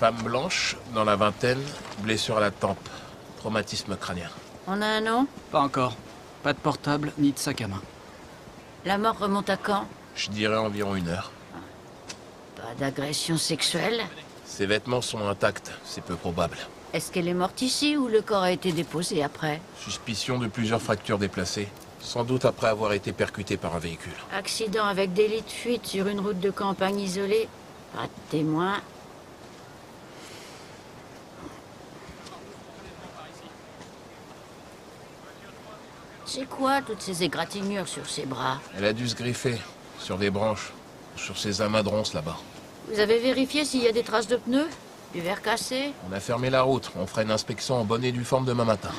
Femme blanche, dans la vingtaine, blessure à la tempe, traumatisme crânien. On a un nom? Pas encore. Pas de portable, ni de sac à main. La mort remonte à quand? Je dirais environ 1 heure. Pas d'agression sexuelle? Ses vêtements sont intacts, c'est peu probable. Est-ce qu'elle est morte ici ou le corps a été déposé après? Suspicion de plusieurs fractures déplacées, sans doute après avoir été percuté par un véhicule. Accident avec délit de fuite sur une route de campagne isolée. Pas de témoin. C'est quoi toutes ces égratignures sur ses bras? Elle a dû se griffer, sur des branches, sur ses amas de ronces là-bas. Vous avez vérifié s'il y a des traces de pneus? Du verre cassé? On a fermé la route, on fera une inspection en bonne et due forme demain matin.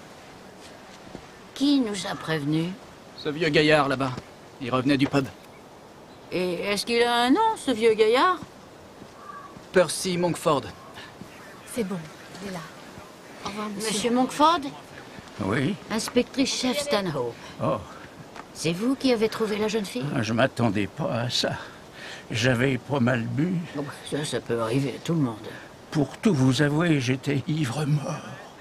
Qui nous a prévenus? Ce vieux gaillard là-bas. Il revenait du pub. Et est-ce qu'il a un nom, ce vieux gaillard? Percy Monkford. C'est bon, il est là. Au revoir, Monsieur Monkford? Oui? Inspectrice-chef Stanhope. Oh, C'est vous qui avez trouvé la jeune fille? je m'attendais pas à ça. J'avais pas mal bu. Bon, ça peut arriver à tout le monde. Pour tout vous avouer, j'étais ivre-mort.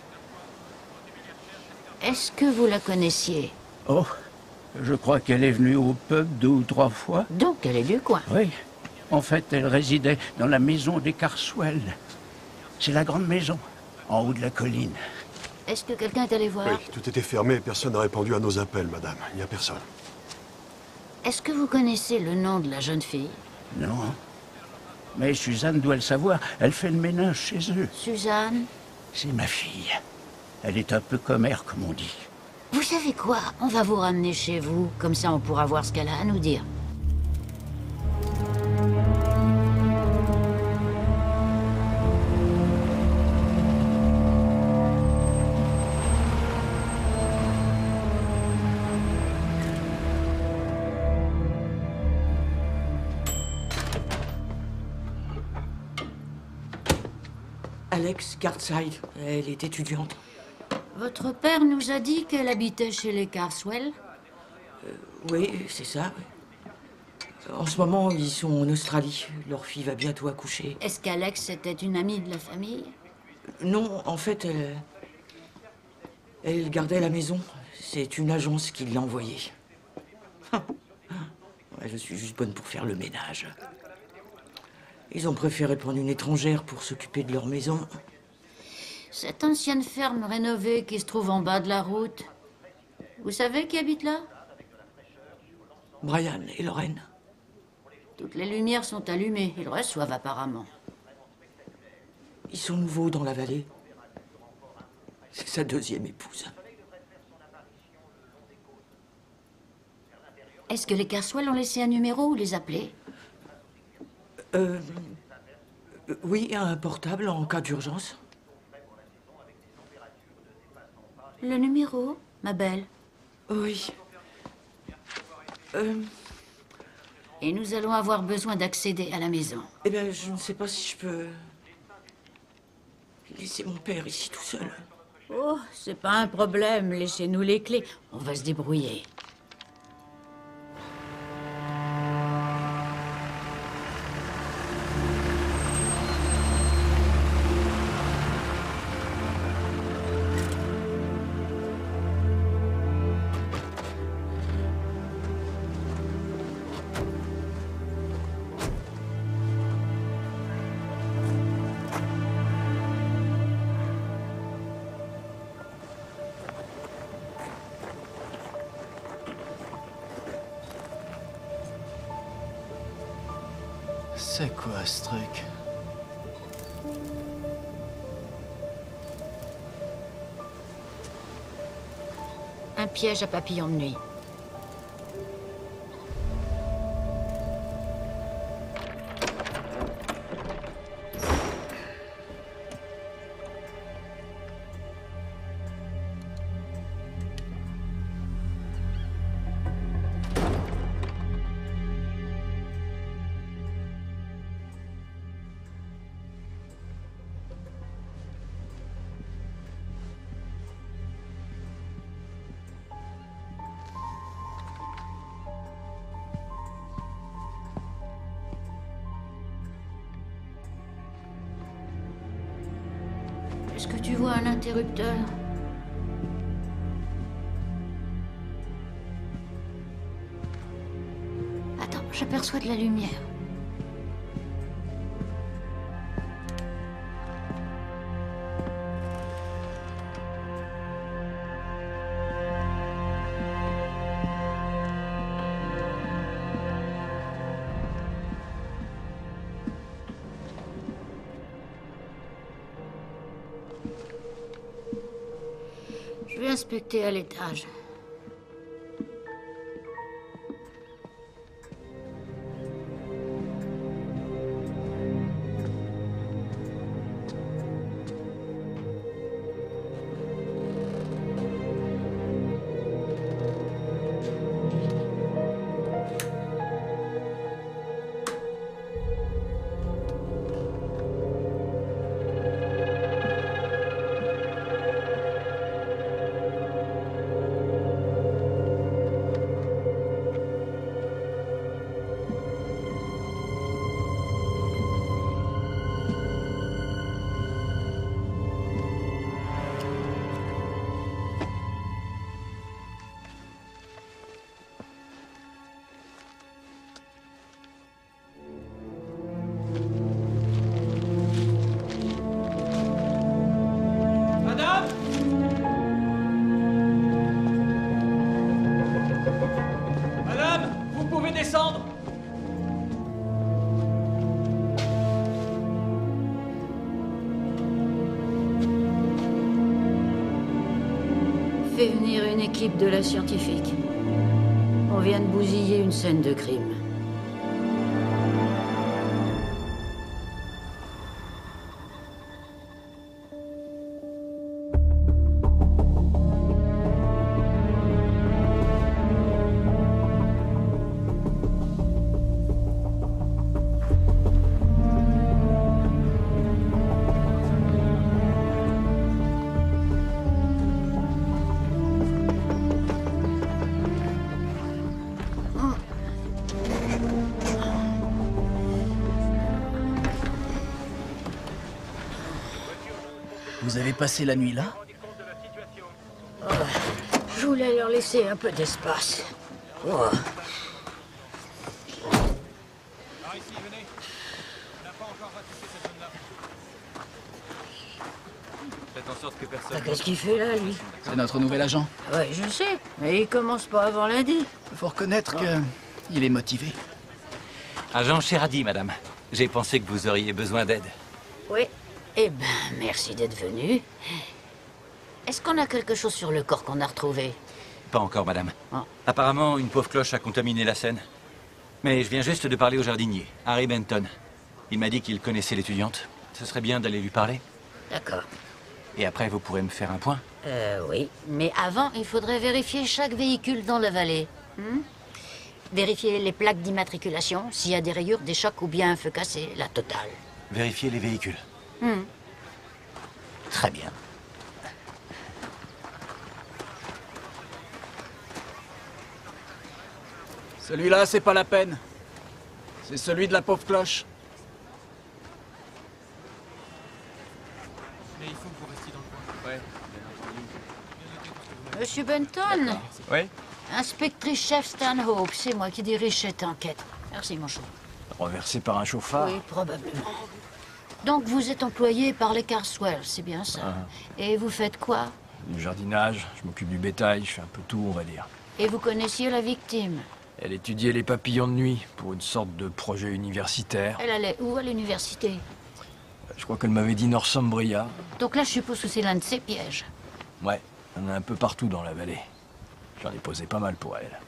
Est-ce que vous la connaissiez? Oh, je crois qu'elle est venue au pub 2 ou 3 fois. Donc elle est du coin. Oui. En fait, elle résidait dans la maison des Carswell. C'est la grande maison, en haut de la colline. Est-ce que quelqu'un est allé voir? Oui, tout était fermé et personne n'a répondu à nos appels, madame. Il n'y a personne. Est-ce que vous connaissez le nom de la jeune fille? Non. Mais Suzanne doit le savoir. Elle fait le ménage chez eux. Suzanne? C'est ma fille. Elle est un peu commère, comme on dit. Vous savez quoi? On va vous ramener chez vous. Comme ça, on pourra voir ce qu'elle a à nous dire. Alex Gardside, elle est étudiante. Votre père nous a dit qu'elle habitait chez les Carswell. Oui, c'est ça. En ce moment, ils sont en Australie. Leur fille va bientôt accoucher. Est-ce qu'Alex était une amie de la famille? Non, en fait, elle gardait la maison. C'est une agence qui l'a envoyée. Ouais, je suis juste bonne pour faire le ménage. Ils ont préféré prendre une étrangère pour s'occuper de leur maison. Cette ancienne ferme rénovée qui se trouve en bas de la route. Vous savez qui habite là? Brian et Lorraine. Toutes les lumières sont allumées. Ils reçoivent apparemment. Ils sont nouveaux dans la vallée. C'est sa deuxième épouse. Est-ce que les Carswell ont laissé un numéro ou les appeler? Oui, un portable en cas d'urgence. Le numéro, ma belle. Oui. Et nous allons avoir besoin d'accéder à la maison. Eh bien, je ne sais pas si je peux laisser mon père ici tout seul. Oh, c'est pas un problème. Laissez-nous les clés. On va se débrouiller. C'est quoi ce truc? Un piège à papillons de nuit. Est-ce que tu vois un interrupteur? Attends, j'aperçois de la lumière. Je vais inspecter à l'étage. Descendre. Fais venir une équipe de la scientifique. On vient de bousiller une scène de crime. Vous avez passé la nuit là? Je voulais leur laisser un peu d'espace. Oh. Qu'est-ce qu'il fait là, lui? C'est notre nouvel agent. Ouais, je sais, mais il commence pas avant lundi. Faut reconnaître que il est motivé. Agent Sheradi, madame. J'ai pensé que vous auriez besoin d'aide. Oui. Eh ben, merci d'être venu. Est-ce qu'on a quelque chose sur le corps qu'on a retrouvé? Pas encore, madame. Ah. Apparemment, une pauvre cloche a contaminé la scène. Mais je viens juste de parler au jardinier, Harry Benton. Il m'a dit qu'il connaissait l'étudiante. Ce serait bien d'aller lui parler. D'accord. Et après, vous pourrez me faire un point. Oui. Mais avant, il faudrait vérifier chaque véhicule dans la vallée. Vérifier les plaques d'immatriculation, s'il y a des rayures, des chocs ou bien un feu cassé, la totale. Vérifier les véhicules. Très bien. Celui-là, c'est pas la peine. C'est celui de la pauvre cloche. Mais il faut que vous restiez dans le coin. Ouais, Monsieur Benton, Oui? inspectrice-chef Stanhope, c'est moi qui dirige cette enquête. Merci, mon chou. Renversé par un chauffard? Oui, probablement. Donc, vous êtes employé par les Carswell, c'est bien ça. Et vous faites quoi? Du jardinage, je m'occupe du bétail, je fais un peu tout, on va dire. Et vous connaissiez la victime? Elle étudiait les papillons de nuit pour une sorte de projet universitaire. Elle allait où à l'université? Je crois qu'elle m'avait dit Northumbria. Donc là, je suppose que c'est l'un de ses pièges. Ouais, il y en a un peu partout dans la vallée. J'en ai posé pas mal pour elle.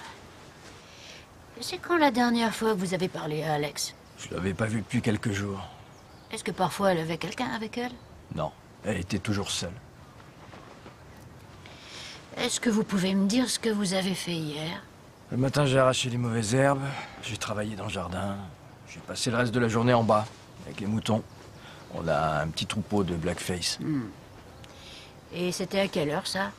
C'est quand la dernière fois que vous avez parlé à Alex? Je l'avais pas vue depuis quelques jours. Est-ce que parfois elle avait quelqu'un avec elle? Non, elle était toujours seule. Est-ce que vous pouvez me dire ce que vous avez fait hier? Le matin, j'ai arraché les mauvaises herbes, j'ai travaillé dans le jardin. J'ai passé le reste de la journée en bas, avec les moutons. On a un petit troupeau de blackface. Et c'était à quelle heure, ça?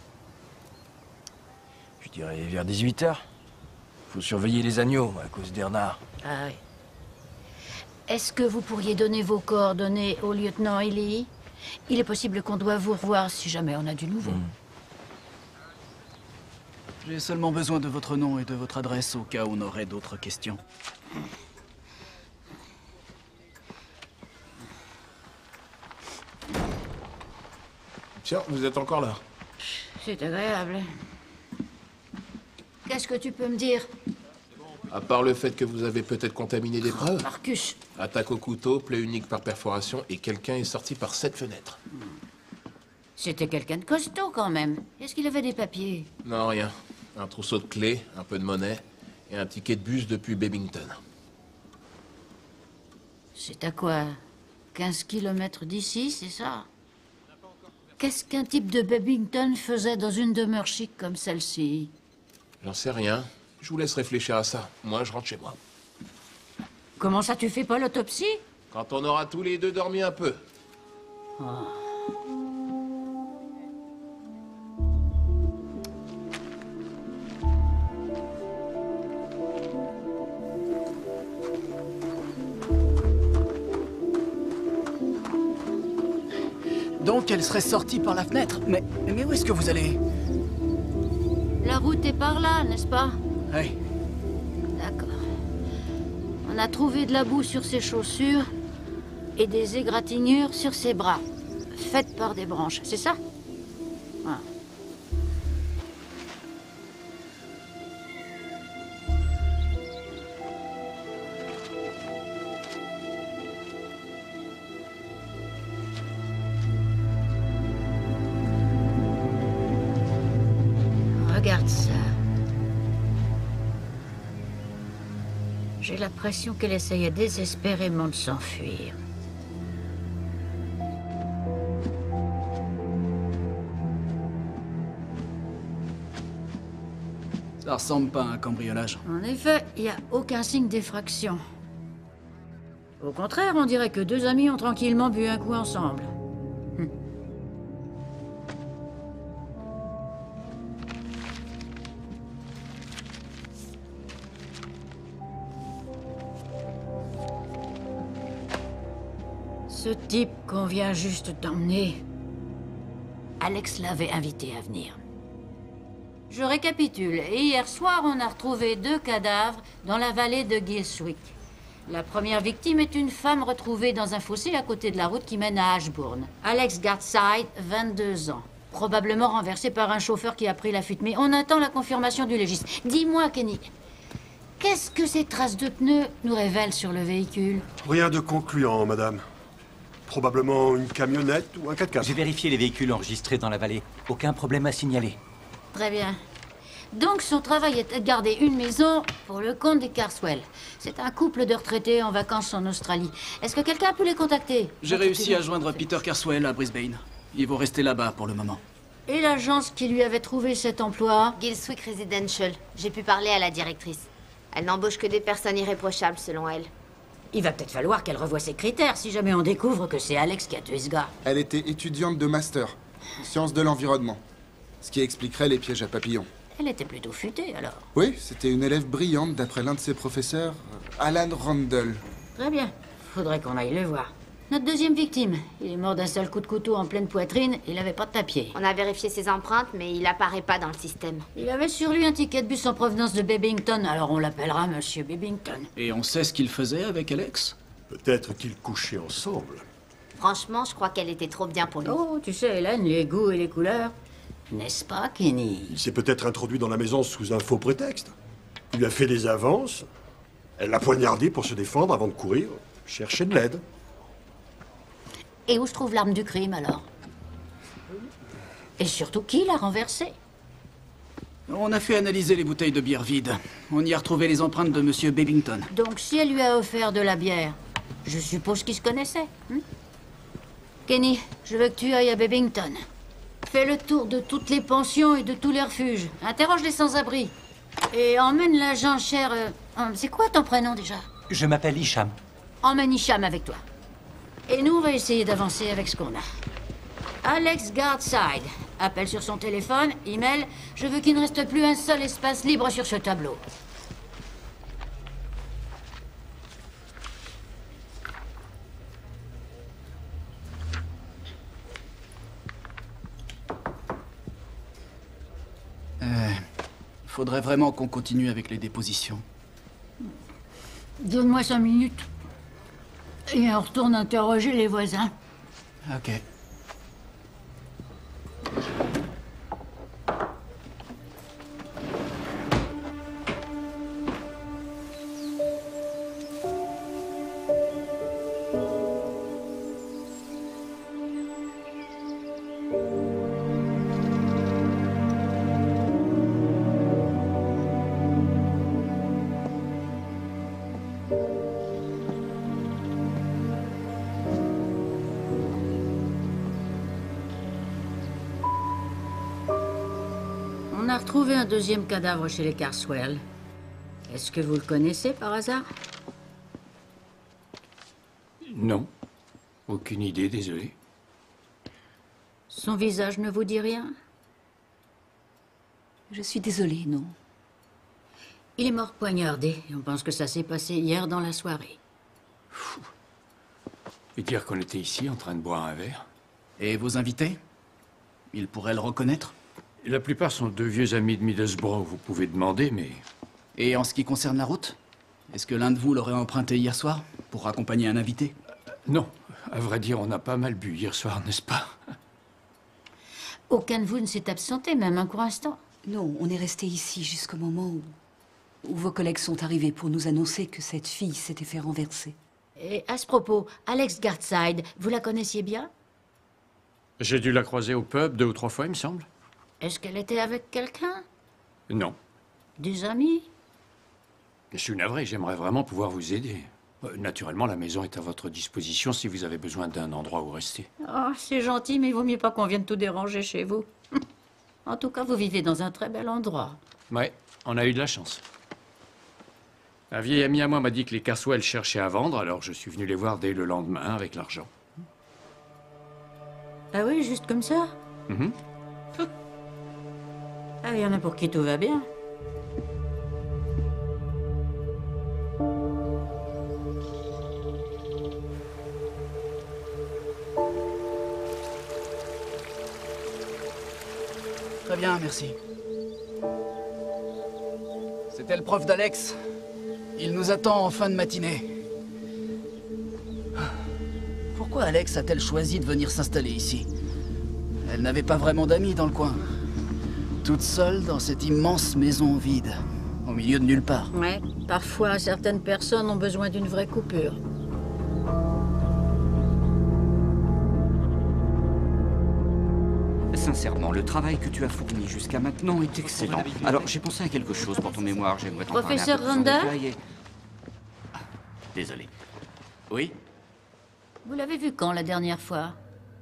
Je dirais vers 18h. Faut surveiller les agneaux, à cause des renards. Ah oui. Est-ce que vous pourriez donner vos coordonnées au lieutenant Ely? Il est possible qu'on doive vous revoir si jamais on a du nouveau. J'ai seulement besoin de votre nom et de votre adresse au cas où on aurait d'autres questions. Tiens, vous êtes encore là. C'est agréable. Qu'est-ce que tu peux me dire, À part le fait que vous avez peut-être contaminé des preuves. Marcus? Attaque au couteau, plaie unique par perforation, et quelqu'un est sorti par cette fenêtre. C'était quelqu'un de costaud quand même. Est-ce qu'il avait des papiers? Non, rien. Un trousseau de clés, un peu de monnaie, et un ticket de bus depuis Bebington. C'est à quoi? 15 kilomètres d'ici, c'est ça? Qu'est-ce qu'un type de Bebington faisait dans une demeure chic comme celle-ci? J'en sais rien. Je vous laisse réfléchir à ça. Moi, je rentre chez moi. Comment ça, tu fais pas l'autopsie? Quand on aura tous les deux dormi un peu. Donc elle serait sortie par la fenêtre. Mais où est-ce que vous allez? La route est par là, n'est-ce pas? Oui. D'accord. On a trouvé de la boue sur ses chaussures et des égratignures sur ses bras, faites par des branches, c'est ça? Voilà. Regarde ça. J'ai l'impression qu'elle essayait désespérément de s'enfuir. Ça ressemble pas à un cambriolage. En effet, il n'y a aucun signe d'effraction. Au contraire, on dirait que deux amis ont tranquillement bu un coup ensemble. Ce type qu'on vient juste d'emmener, Alex l'avait invité à venir. Je récapitule. Et hier soir, on a retrouvé 2 cadavres dans la vallée de Gilswick. La première victime est une femme retrouvée dans un fossé à côté de la route qui mène à Ashbourne. Alex Gardside, 22 ans. Probablement renversé par un chauffeur qui a pris la fuite. Mais on attend la confirmation du légiste. Dis-moi, Kenny, qu'est-ce que ces traces de pneus nous révèlent sur le véhicule? Rien de concluant, madame. Probablement une camionnette ou un 4x4. J'ai vérifié les véhicules enregistrés dans la vallée. Aucun problème à signaler. Très bien. Donc son travail était de garder une maison pour le compte des Carswell. C'est un couple de retraités en vacances en Australie. Est-ce que quelqu'un a pu les contacter? J'ai réussi à joindre Peter Carswell à Brisbane. Ils vont rester là-bas pour le moment. Et l'agence qui lui avait trouvé cet emploi? Gilswick Residential. J'ai pu parler à la directrice. Elle n'embauche que des personnes irréprochables, selon elle. Il va peut-être falloir qu'elle revoie ses critères si jamais on découvre que c'est Alex qui a tué ce gars. Elle était étudiante de master, sciences de l'environnement. Ce qui expliquerait les pièges à papillons. Elle était plutôt futée, alors. Oui, c'était une élève brillante d'après l'un de ses professeurs, Alan Randall. Très bien. Faudrait qu'on aille le voir. Notre deuxième victime. Il est mort d'un seul coup de couteau en pleine poitrine. Il n'avait pas de papier. On a vérifié ses empreintes, mais il apparaît pas dans le système. Il avait sur lui un ticket de bus en provenance de Bebington, alors on l'appellera Monsieur Bebington. Et on sait ce qu'il faisait avec Alex? Peut-être qu'ils couchaient ensemble. Franchement, je crois qu'elle était trop bien pour lui. Oh, tu sais, Hélène, les goûts et les couleurs. N'est-ce pas, Kenny? Il s'est peut-être introduit dans la maison sous un faux prétexte. Il lui a fait des avances. Elle l'a poignardé pour se défendre avant de courir, chercher de l'aide. Et où se trouve l'arme du crime, alors? Et surtout, qui l'a renversée? On a fait analyser les bouteilles de bière vides. On y a retrouvé les empreintes de Monsieur Bebington. Donc, si elle lui a offert de la bière, je suppose qu'ils se connaissaient. Kenny, je veux que tu ailles à Bebington. Fais le tour de toutes les pensions et de tous les refuges. Interroge les sans-abri. Et emmène l'agent cher... c'est quoi ton prénom, déjà? Je m'appelle Hicham. Emmène Hicham avec toi. Et nous, on va essayer d'avancer avec ce qu'on a. Alex Gardside. Appelle sur son téléphone, email. Je veux qu'il ne reste plus un seul espace libre sur ce tableau. Faudrait vraiment qu'on continue avec les dépositions. Donne-moi 5 minutes. Et on retourne interroger les voisins. Ok. On a retrouvé un deuxième cadavre chez les Carswell. Est-ce que vous le connaissez par hasard? Non. Aucune idée, désolé. Son visage ne vous dit rien? Je suis désolée, non. Il est mort poignardé, et on pense que ça s'est passé hier dans la soirée. Et dire qu'on était ici en train de boire un verre. Et vos invités? Ils pourraient le reconnaître? La plupart sont de vieux amis de Middlesbrough, vous pouvez demander, mais... Et en ce qui concerne la route? Est-ce que l'un de vous l'aurait emprunté hier soir, pour accompagner un invité? Non. À vrai dire, on a pas mal bu hier soir, n'est-ce pas? Aucun de vous ne s'est absenté, même un court instant? Non, on est resté ici jusqu'au moment où vos collègues sont arrivés pour nous annoncer que cette fille s'était fait renverser. Et à ce propos, Alex Gartside, vous la connaissiez bien? J'ai dû la croiser au pub 2 ou 3 fois, il me semble. Est-ce qu'elle était avec quelqu'un? Non. Des amis? Je suis navré, j'aimerais vraiment pouvoir vous aider. Naturellement, la maison est à votre disposition si vous avez besoin d'un endroit où rester. Oh, c'est gentil, mais il vaut mieux pas qu'on vienne tout déranger chez vous. En tout cas, vous vivez dans un très bel endroit. Ouais, on a eu de la chance. Un vieil ami à moi m'a dit que les Carswell cherchaient à vendre, alors je suis venu les voir dès le lendemain avec l'argent. Ah oui, juste comme ça? Mhm. Ah, il y en a pour qui tout va bien. Très bien, merci. C'était le prof d'Alex. Il nous attend en fin de matinée. Pourquoi Alex a-t-elle choisi de venir s'installer ici? Elle n'avait pas vraiment d'amis dans le coin. Toute seule dans cette immense maison vide, au milieu de nulle part. Ouais, parfois certaines personnes ont besoin d'une vraie coupure. Sincèrement, le travail que tu as fourni jusqu'à maintenant est excellent. Alors, j'ai pensé à quelque chose pour ton mémoire, j'aimerais t'en parler un peu Professeur plus en Randa? détail et- Ah, désolé. Oui? Vous l'avez vu quand la dernière fois?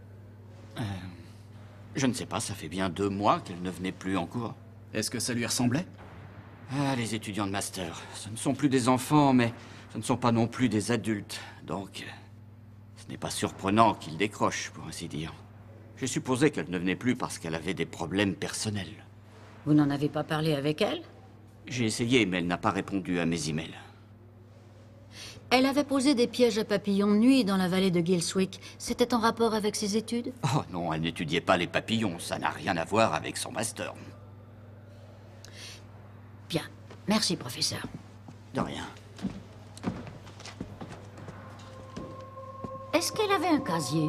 Je ne sais pas, ça fait bien 2 mois qu'elle ne venait plus en cours. Est-ce que ça lui ressemblait? Ah, les étudiants de master, ce ne sont plus des enfants, mais ce ne sont pas non plus des adultes. Donc, ce n'est pas surprenant qu'ils décrochent, pour ainsi dire. J'ai supposé qu'elle ne venait plus parce qu'elle avait des problèmes personnels. Vous n'en avez pas parlé avec elle? J'ai essayé, mais elle n'a pas répondu à mes emails. Elle avait posé des pièges à papillons de nuit dans la vallée de Gilswick. C'était en rapport avec ses études? Oh non, elle n'étudiait pas les papillons, ça n'a rien à voir avec son master. Bien. Merci, professeur. De rien. Est-ce qu'elle avait un casier?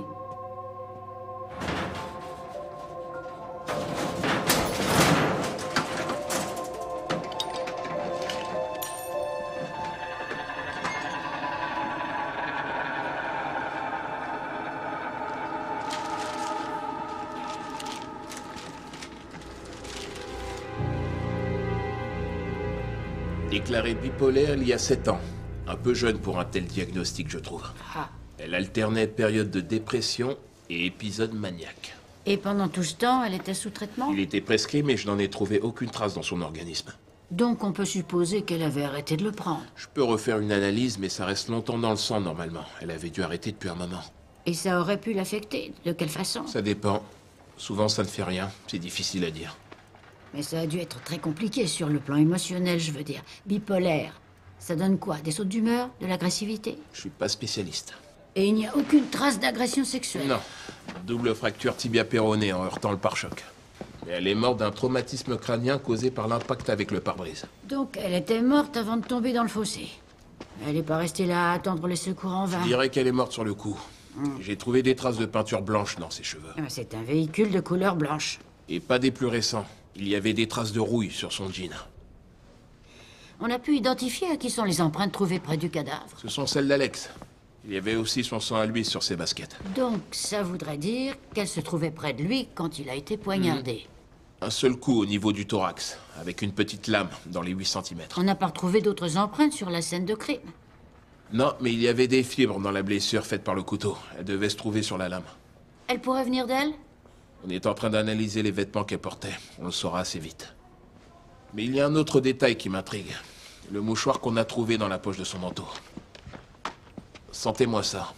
Déclarée bipolaire il y a 7 ans. Un peu jeune pour un tel diagnostic, je trouve. Ah. Elle alternait période de dépression et épisode maniaque. Et pendant tout ce temps, elle était sous traitement? Il était prescrit, mais je n'en ai trouvé aucune trace dans son organisme. Donc on peut supposer qu'elle avait arrêté de le prendre. Je peux refaire une analyse, mais ça reste longtemps dans le sang, normalement. Elle avait dû arrêter depuis un moment. Et ça aurait pu l'affecter? De quelle façon? Ça dépend. Souvent, ça ne fait rien. C'est difficile à dire. Mais ça a dû être très compliqué sur le plan émotionnel, je veux dire. Bipolaire. Ça donne quoi? Des sautes d'humeur? De l'agressivité? Je suis pas spécialiste. Et il n'y a aucune trace d'agression sexuelle? Non. Double fracture tibia péronée en heurtant le pare-choc. Mais elle est morte d'un traumatisme crânien causé par l'impact avec le pare-brise. Donc elle était morte avant de tomber dans le fossé. Elle n'est pas restée là à attendre les secours en vain. Je dirais qu'elle est morte sur le coup. J'ai trouvé des traces de peinture blanche dans ses cheveux. C'est un véhicule de couleur blanche. Et pas des plus récents. Il y avait des traces de rouille sur son jean. On a pu identifier à qui sont les empreintes trouvées près du cadavre. Ce sont celles d'Alex. Il y avait aussi son sang à lui sur ses baskets. Donc ça voudrait dire qu'elle se trouvait près de lui quand il a été poignardé. Un seul coup au niveau du thorax, avec une petite lame dans les 8 cm. On n'a pas retrouvé d'autres empreintes sur la scène de crime. Non, mais il y avait des fibres dans la blessure faite par le couteau. Elle devait se trouver sur la lame. Elle pourrait venir d'elle? On est en train d'analyser les vêtements qu'elle portait. On le saura assez vite. Mais il y a un autre détail qui m'intrigue. Le mouchoir qu'on a trouvé dans la poche de son manteau. Sentez-moi ça.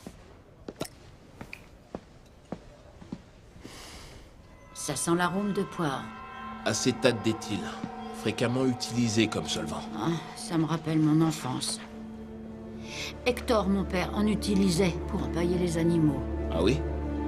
Ça sent l'arôme de poire. Acétate d'éthyle, fréquemment utilisé comme solvant. Ah, ça me rappelle mon enfance. Hector, mon père, en utilisait pour empailler les animaux. Ah oui?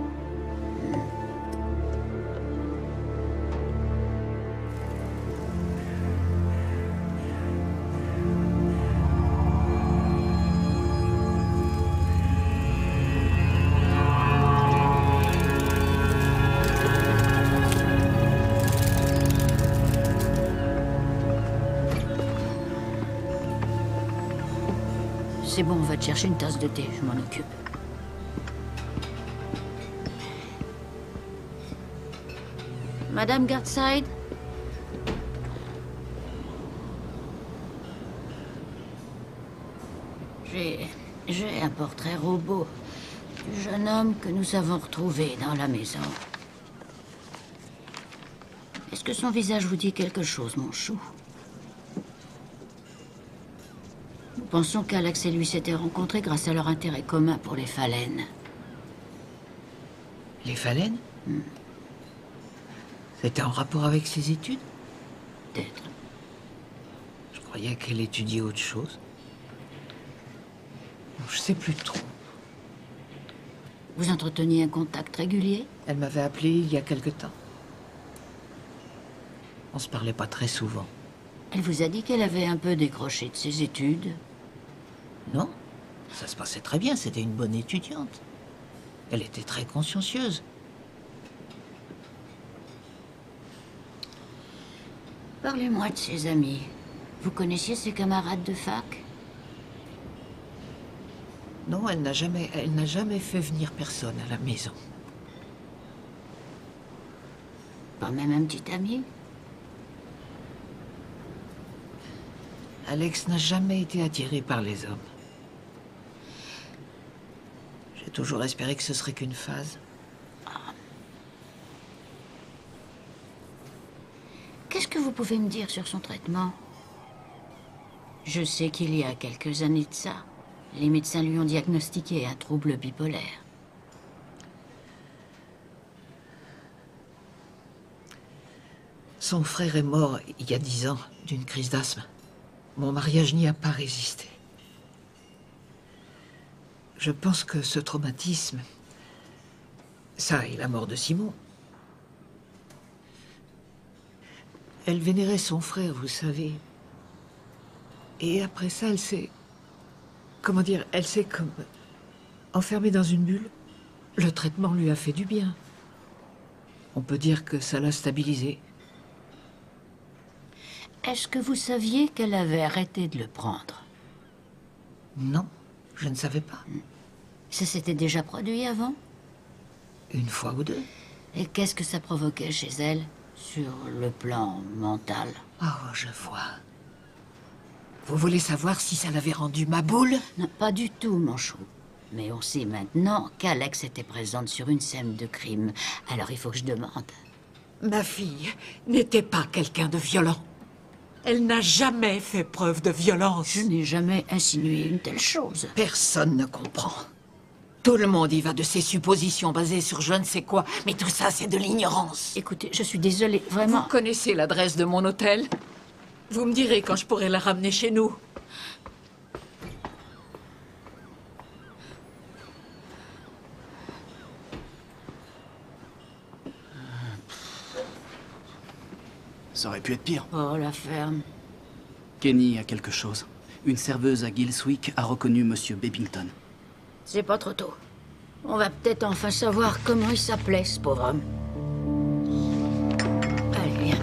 C'est bon, on va te chercher une tasse de thé, je m'en occupe. Madame Gardside? J'ai un portrait robot du jeune homme que nous avons retrouvé dans la maison. Est-ce que son visage vous dit quelque chose, mon chou? Nous pensons qu'Alex et lui s'étaient rencontrés grâce à leur intérêt commun pour les phalènes. Les phalènes? C'était en rapport avec ses études? Peut-être. Je croyais qu'elle étudiait autre chose. Je sais plus trop. Vous entreteniez un contact régulier? Elle m'avait appelé il y a quelque temps. On se parlait pas très souvent. Elle vous a dit qu'elle avait un peu décroché de ses études? Non, ça se passait très bien, c'était une bonne étudiante. Elle était très consciencieuse. Parlez-moi de ses amis. Vous connaissiez ses camarades de fac? Non, elle n'a jamais fait venir personne à la maison. Pas même un petit ami? Alex n'a jamais été attiré par les hommes. J'ai toujours espéré que ce serait qu'une phase. Qu'est-ce que vous pouvez me dire sur son traitement? Je sais qu'il y a quelques années de ça, les médecins lui ont diagnostiqué un trouble bipolaire. Son frère est mort il y a 10 ans d'une crise d'asthme. Mon mariage n'y a pas résisté. Je pense que ce traumatisme, ça et la mort de Simon. Elle vénérait son frère, vous savez. Et après ça, elle s'est... Comment dire? Elle s'est comme... enfermée dans une bulle. Le traitement lui a fait du bien. On peut dire que ça l'a stabilisée. Est-ce que vous saviez qu'elle avait arrêté de le prendre? Non, je ne savais pas. Ça s'était déjà produit avant? Une fois ou deux. Et qu'est-ce que ça provoquait chez elle, sur le plan mental? Oh, je vois. Vous voulez savoir si ça l'avait rendue ma boule? Non, pas du tout, mon chou. Mais on sait maintenant qu'Alex était présente sur une scène de crime. Alors il faut que je demande. Ma fille n'était pas quelqu'un de violent. Elle n'a jamais fait preuve de violence. Je n'ai jamais insinué une telle chose. Personne ne comprend. Tout le monde y va de ses suppositions basées sur je ne sais quoi, mais tout ça, c'est de l'ignorance. Écoutez, je suis désolée, vraiment... Vous connaissez l'adresse de mon hôtel? Vous me direz quand je pourrai la ramener chez nous. Ça aurait pu être pire. Oh, la ferme. Kenny a quelque chose. Une serveuse à Gilswick a reconnu Monsieur Babington. C'est pas trop tôt. On va peut-être enfin savoir comment il s'appelait, ce pauvre homme. Allez, viens.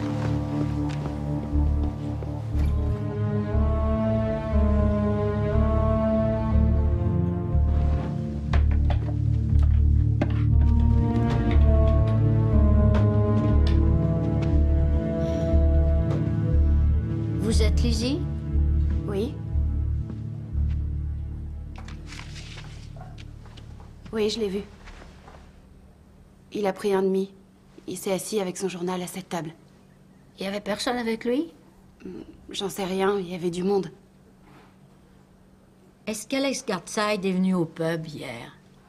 Vous êtes Lizzie? Oui. Oui, je l'ai vu. Il a pris un demi. Il s'est assis avec son journal à cette table. Il y avait personne avec lui? J'en sais rien, il y avait du monde. Est-ce qu'Alex Gartside est venu au pub hier?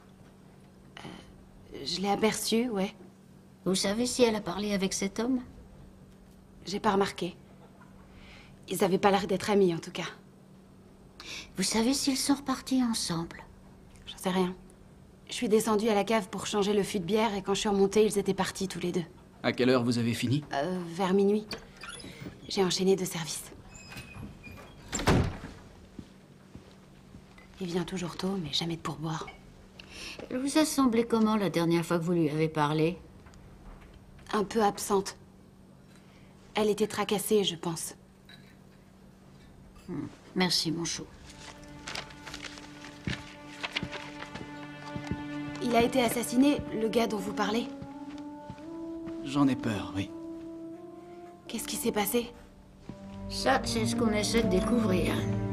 Je l'ai aperçu, ouais. Vous savez si elle a parlé avec cet homme? J'ai pas remarqué. Ils avaient pas l'air d'être amis, en tout cas. Vous savez s'ils sont repartis ensemble? J'en sais rien. Je suis descendue à la cave pour changer le fût de bière et quand je suis remontée, ils étaient partis tous les deux. À quelle heure vous avez fini? Vers minuit. J'ai enchaîné 2 services. Il vient toujours tôt, mais jamais de pourboire. Elle vous a semblé comment la dernière fois que vous lui avez parlé? Un peu absente. Elle était tracassée, je pense. Merci, mon chou. Il a été assassiné, le gars dont vous parlez? J'en ai peur, oui. Qu'est-ce qui s'est passé? Ça, c'est ce qu'on essaie de découvrir.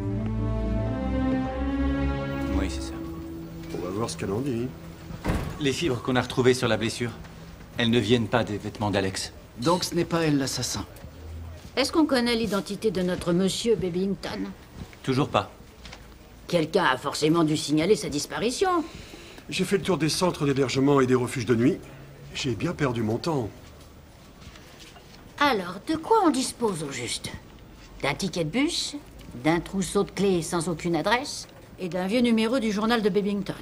Oui, c'est ça. On va voir ce qu'elle en dit. Les fibres qu'on a retrouvées sur la blessure, elles ne viennent pas des vêtements d'Alex. Donc ce n'est pas elle l'assassin. Est-ce qu'on connaît l'identité de notre monsieur Babington? Toujours pas. Quelqu'un a forcément dû signaler sa disparition. J'ai fait le tour des centres d'hébergement et des refuges de nuit. J'ai bien perdu mon temps. Alors, de quoi on dispose au juste? D'un ticket de bus, d'un trousseau de clés sans aucune adresse, et d'un vieux numéro du journal de Babington.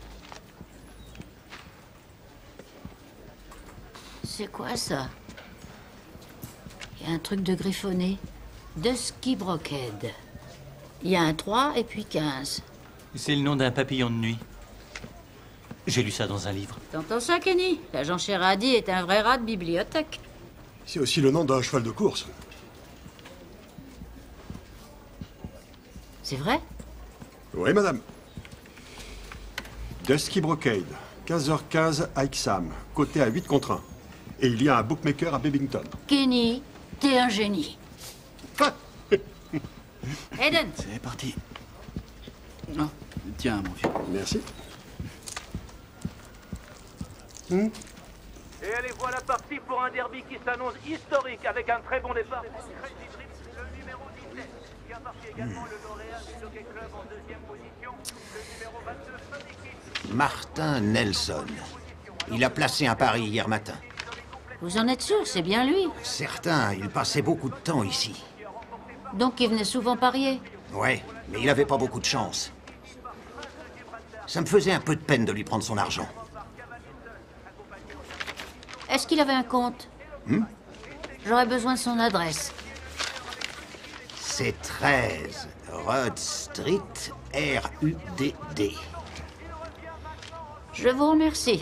C'est quoi ça? Il y a un truc de griffonné. Dusky Brockhead. Il y a un 3 et puis 15. C'est le nom d'un papillon de nuit. J'ai lu ça dans un livre. T'entends ça, Kenny? L'agent Sherrady est un vrai rat de bibliothèque. C'est aussi le nom d'un cheval de course. C'est vrai? Oui, madame. Dusky Brockade, 15h15 à Ixham, coté à 8 contre 1. Et il y a un bookmaker à Babington. Kenny, t'es un génie. Aiden! C'est parti. Oh, tiens, mon vieux. Merci. Et allez, voilà parti pour un derby qui s'annonce historique avec un très bon départ. Le numéro 17, qui a marqué également le lauréat du Jockey Club en 2e position, le numéro 22, Sonic. Martin Nelson. Il a placé un pari hier matin. Vous en êtes sûr, c'est bien lui? Certain, il passait beaucoup de temps ici. Donc il venait souvent parier? Ouais, mais il avait pas beaucoup de chance. Ça me faisait un peu de peine de lui prendre son argent. Est-ce qu'il avait un compte? J'aurais besoin de son adresse. C'est 13 Rud Street, R-U-D-D. Je vous remercie.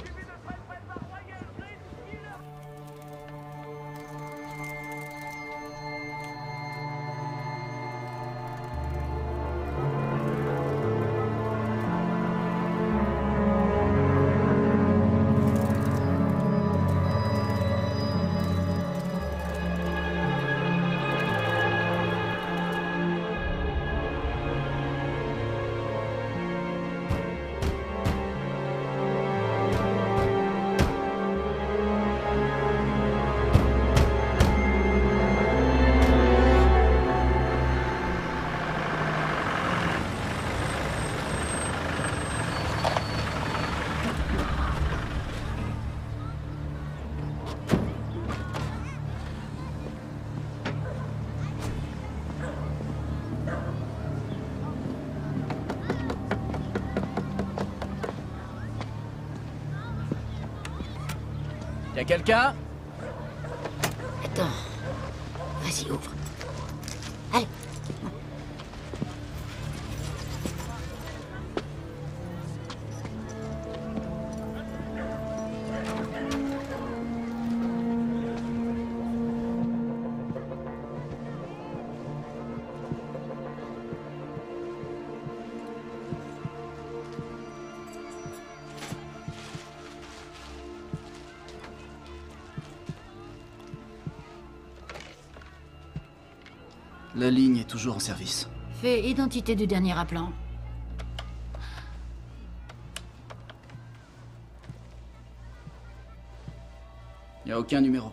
Y'a quelqu'un? Attends. Vas-y, ouvre. Allez. La ligne est toujours en service. Fais identité du dernier appelant. Il n'y a aucun numéro.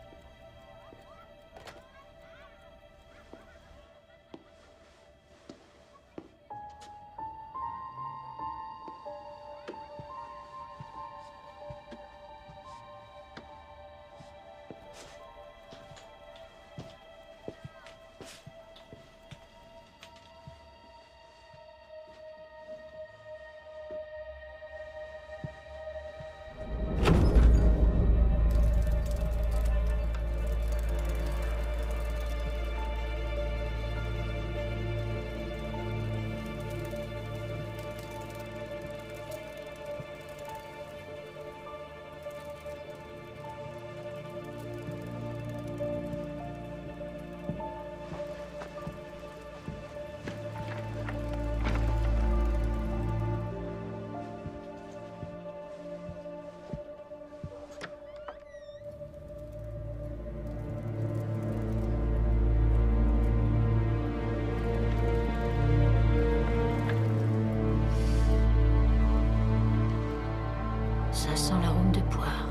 Ça sent l'arôme de poire.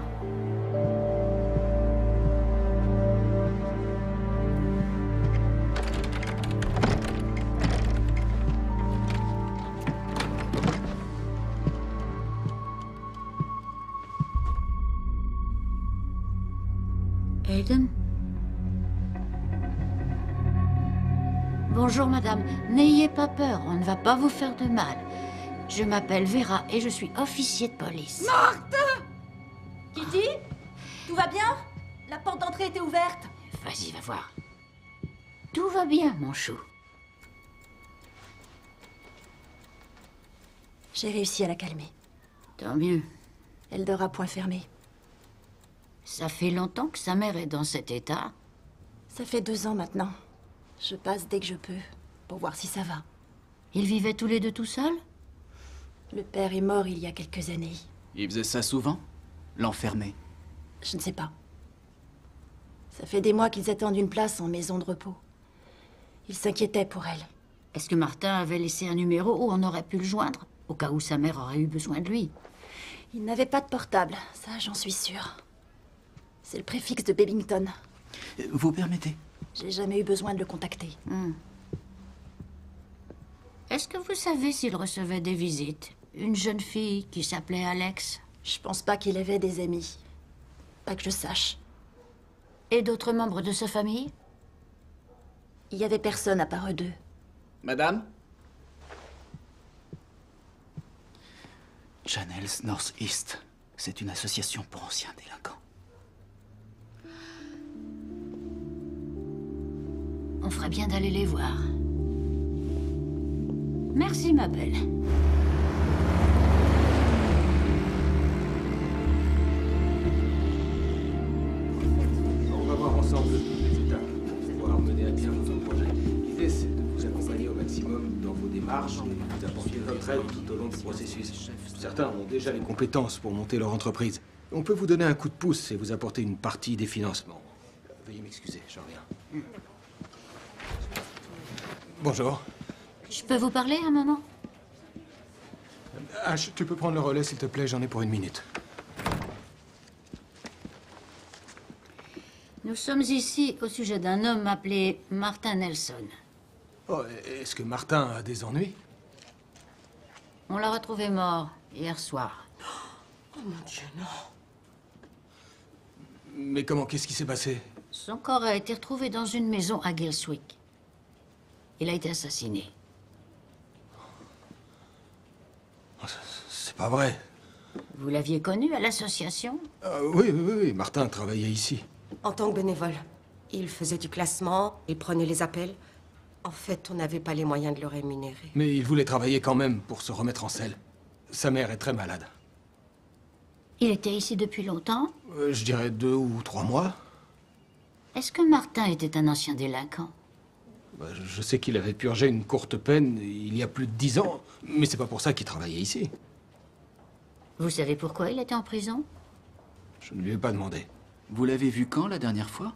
Aiden? Bonjour, madame. N'ayez pas peur, on ne va pas vous faire de mal. Je m'appelle Vera et je suis officier de police. Marthe! Kitty? Tout va bien? La porte d'entrée était ouverte. Vas-y, va voir. Tout va bien, mon chou. J'ai réussi à la calmer. Tant mieux. Elle dort à point fermé. Ça fait longtemps que sa mère est dans cet état. Ça fait 2 ans maintenant. Je passe dès que je peux, pour voir si ça va. Ils vivaient tous les deux tout seuls? Le père est mort il y a quelques années. Il faisait ça souvent? L'enfermer? Je ne sais pas. Ça fait des mois qu'ils attendent une place en maison de repos. Ils s'inquiétaient pour elle. Est-ce que Martin avait laissé un numéro où on aurait pu le joindre, au cas où sa mère aurait eu besoin de lui? Il n'avait pas de portable, ça j'en suis sûre. C'est le préfixe de Babington. Vous permettez? J'ai jamais eu besoin de le contacter. Est-ce que vous savez s'il recevait des visites? Une jeune fille qui s'appelait Alex? Je pense pas qu'il avait des amis. Pas que je sache. Et d'autres membres de sa famille? Il y avait personne à part eux deux. Madame? Channels Northeast. C'est une association pour anciens délinquants. On ferait bien d'aller les voir. Merci, ma belle. On va voir ensemble les étapes pour pouvoir mener à bien votre projet. L'idée, c'est de vous accompagner au maximum dans vos démarches et vous apporter notre aide tout au long du processus. Certains ont déjà les compétences pour monter leur entreprise. On peut vous donner un coup de pouce et vous apporter une partie des financements. Veuillez m'excuser, j'en reviens. Bonjour. Je peux vous parler un moment? Ash, tu peux prendre le relais, s'il te plaît, j'en ai pour 1 minute. Nous sommes ici au sujet d'un homme appelé Martin Nelson. Oh, est-ce que Martin a des ennuis? On l'a retrouvé mort hier soir. Oh mon Dieu, non. Mais comment, qu'est-ce qui s'est passé? Son corps a été retrouvé dans une maison à Gilswick. Il a été assassiné. C'est pas vrai. Vous l'aviez connu à l'association? Oui, Martin travaillait ici. En tant que bénévole. Il faisait du classement, il prenait les appels. En fait, on n'avait pas les moyens de le rémunérer. Mais il voulait travailler quand même pour se remettre en selle. Sa mère est très malade. Il était ici depuis longtemps? Je dirais 2 ou 3 mois. Est-ce que Martin était un ancien délinquant? Je sais qu'il avait purgé une courte peine il y a plus de 10 ans, mais c'est pas pour ça qu'il travaillait ici. Vous savez pourquoi il était en prison? Je ne lui ai pas demandé. Vous l'avez vu quand, la dernière fois?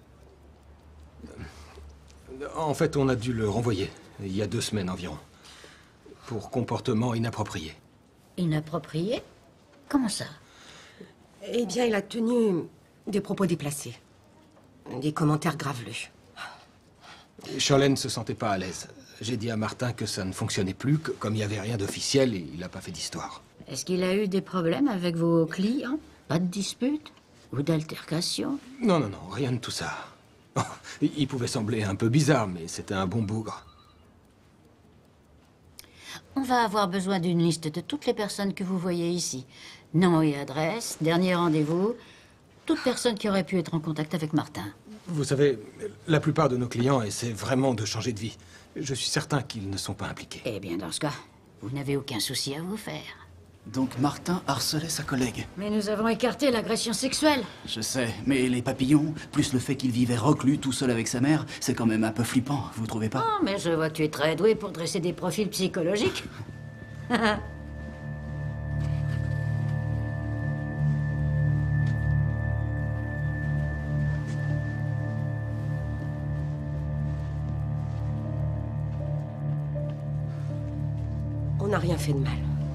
En fait, on a dû le renvoyer, il y a 2 semaines environ. Pour comportement inapproprié. Inapproprié? Comment ça? Eh bien, il a tenu des propos déplacés. Des commentaires graveleux. Charlène ne se sentait pas à l'aise. J'ai dit à Martin que ça ne fonctionnait plus, que comme il n'y avait rien d'officiel, il n'a pas fait d'histoire. Est-ce qu'il a eu des problèmes avec vos clients? Pas de dispute? Ou d'altercation? Non, non, non, rien de tout ça. Oh, il pouvait sembler un peu bizarre, mais c'était un bon bougre. On va avoir besoin d'une liste de toutes les personnes que vous voyez ici. Nom et adresse, dernier rendez-vous, toute personne qui aurait pu être en contact avec Martin. Vous savez, la plupart de nos clients essaient vraiment de changer de vie. Je suis certain qu'ils ne sont pas impliqués. Eh bien, dans ce cas, vous n'avez aucun souci à vous faire. Donc Martin harcelait sa collègue. Mais nous avons écarté l'agression sexuelle. Je sais, mais les papillons, plus le fait qu'il vivait reclus tout seul avec sa mère, c'est quand même un peu flippant, vous trouvez pas? Oh, mais je vois que tu es très doué pour dresser des profils psychologiques. On n'a rien fait de mal.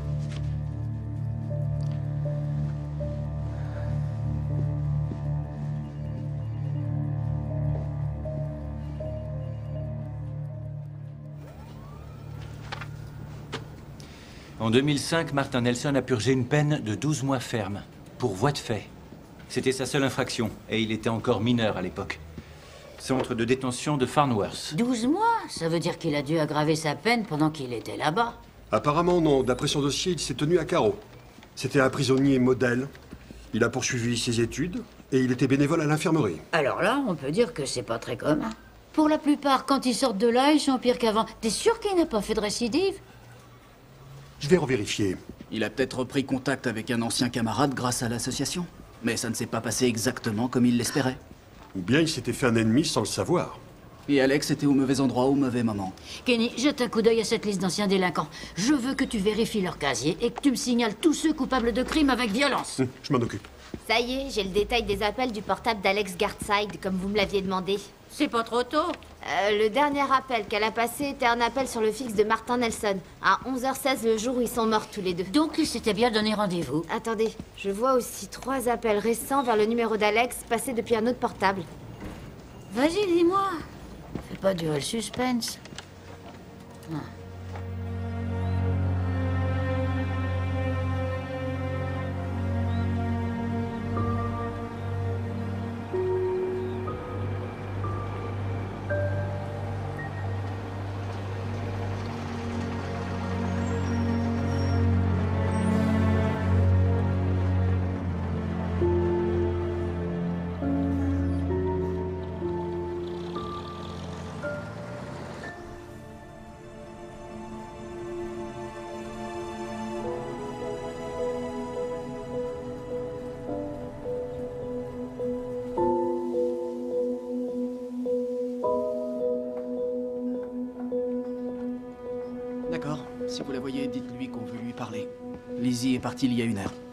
En 2005, Martin Nelson a purgé une peine de 12 mois ferme, pour voie de fait. C'était sa seule infraction, et il était encore mineur à l'époque. Centre de détention de Farnworth. 12 mois? Ça veut dire qu'il a dû aggraver sa peine pendant qu'il était là-bas. Apparemment, non. D'après son dossier, il s'est tenu à carreau. C'était un prisonnier modèle. Il a poursuivi ses études et il était bénévole à l'infirmerie. Alors là, on peut dire que c'est pas très commun. Pour la plupart, quand ils sortent de là, ils sont pires qu'avant. T'es sûr qu'il n'a pas fait de récidive? Je vais revérifier. Il a peut-être repris contact avec un ancien camarade grâce à l'association. Mais ça ne s'est pas passé exactement comme il l'espérait. Ou bien il s'était fait un ennemi sans le savoir. Et Alex était au mauvais endroit au mauvais moment. Kenny, jette un coup d'œil à cette liste d'anciens délinquants. Je veux que tu vérifies leur casier et que tu me signales tous ceux coupables de crimes avec violence. Je m'en occupe. Ça y est, j'ai le détail des appels du portable d'Alex Gartside, comme vous me l'aviez demandé. C'est pas trop tôt. Le dernier appel qu'elle a passé était un appel sur le fixe de Martin Nelson, à 11h16 le jour où ils sont morts tous les deux. Donc il s'était bien donné rendez-vous. Attendez, je vois aussi 3 appels récents vers le numéro d'Alex, passés depuis un autre portable. Vas-y, dis-moi. Fais pas durer le suspense. Ah. D'accord. Si vous la voyez, dites-lui qu'on veut lui parler. Lizzie est partie il y a 1 heure.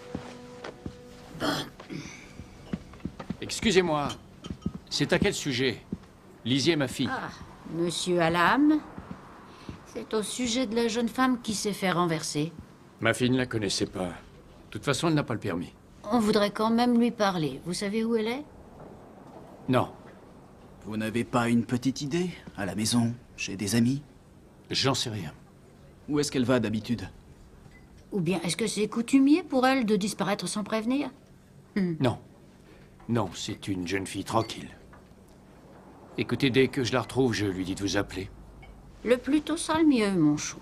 Excusez-moi, c'est à quel sujet? Lizzie est ma fille. Ah, monsieur Alam, c'est au sujet de la jeune femme qui s'est fait renverser. Ma fille ne la connaissait pas. De toute façon, elle n'a pas le permis. On voudrait quand même lui parler. Vous savez où elle est? Non. Vous n'avez pas une petite idée? À la maison? Chez des amis? J'en sais rien. Où est-ce qu'elle va d'habitude? Ou bien est-ce que c'est coutumier pour elle de disparaître sans prévenir? Non. Non, c'est une jeune fille tranquille. Écoutez, dès que je la retrouve, je lui dis de vous appeler. Le plus tôt sera le mieux, mon chou.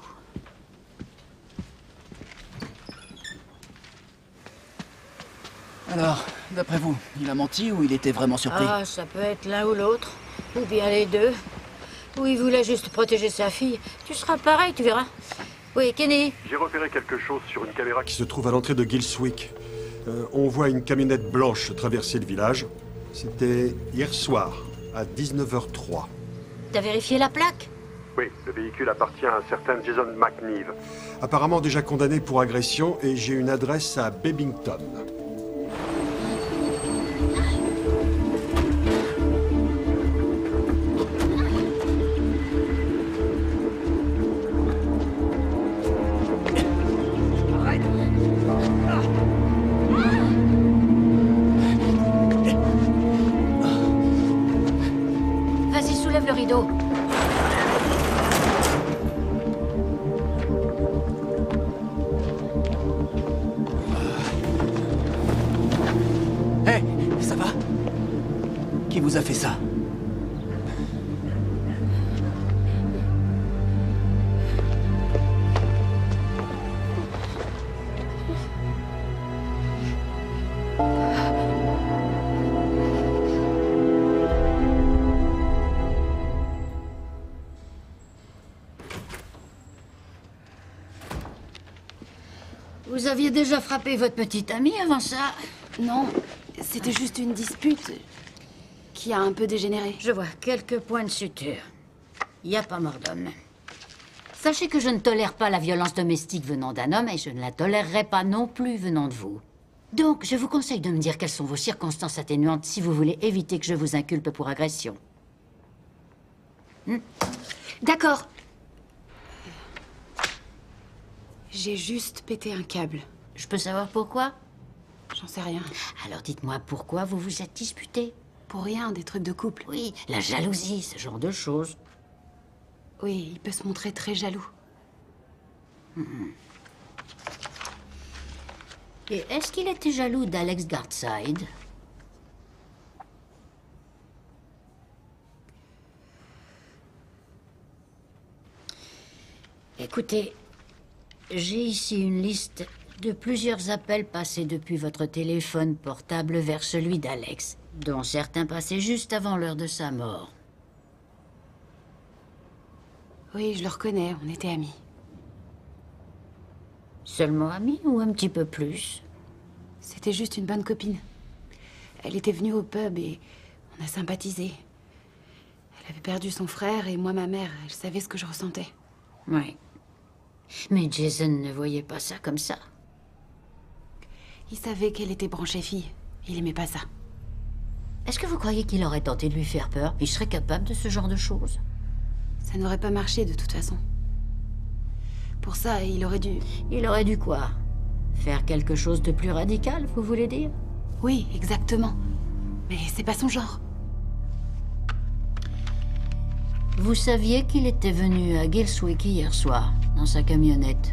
Alors, D'après vous, il a menti ou il était vraiment surpris? Ah, ça peut être l'un ou l'autre. Ou bien les deux. Ou il voulait juste protéger sa fille. Tu seras pareil, tu verras. Oui, Kenny. J'ai repéré quelque chose sur une caméra qui se trouve à l'entrée de Gilswick. On voit une camionnette blanche traverser le village. C'était hier soir, à 19h03. T'as vérifié la plaque? Oui, le véhicule appartient à un certain Jason McNeve. Apparemment déjà condamné pour agression et j'ai une adresse à Bebington. Vas-y, soulève le rideau. Hé, ça va? Qui vous a fait ça? Vous aviez déjà frappé votre petite amie avant ça? Non, c'était juste une dispute qui a un peu dégénéré. Je vois quelques points de suture. Il n'y a pas mort d'homme. Sachez que je ne tolère pas la violence domestique venant d'un homme et je ne la tolérerai pas non plus venant de vous. Donc, je vous conseille de me dire quelles sont vos circonstances atténuantes si vous voulez éviter que je vous inculpe pour agression. D'accord. J'ai juste pété un câble. Je peux savoir pourquoi? J'en sais rien. Alors dites-moi pourquoi vous vous êtes disputés? Pour rien, des trucs de couple. Oui, la jalousie, ce genre de choses. Oui, il peut se montrer très jaloux. Et est-ce qu'il était jaloux d'Alex Gardside? Écoutez, j'ai ici une liste de plusieurs appels passés depuis votre téléphone portable vers celui d'Alex, dont certains passaient juste avant l'heure de sa mort. Oui, je le reconnais, on était amis. Seulement amis ou un petit peu plus? C'était juste une bonne copine. Elle était venue au pub et on a sympathisé. Elle avait perdu son frère et moi ma mère. Elle savait ce que je ressentais. Oui. Mais Jason ne voyait pas ça comme ça. Il savait qu'elle était branchée fille. Il aimait pas ça. Est-ce que vous croyez qu'il aurait tenté de lui faire peur? Il serait capable de ce genre de choses? Ça n'aurait pas marché de toute façon. Pour ça, il aurait dû... Il aurait dû quoi? Faire quelque chose de plus radical, vous voulez dire? Oui, exactement. Mais c'est pas son genre. Vous saviez qu'il était venu à Gilswick hier soir, dans sa camionnette?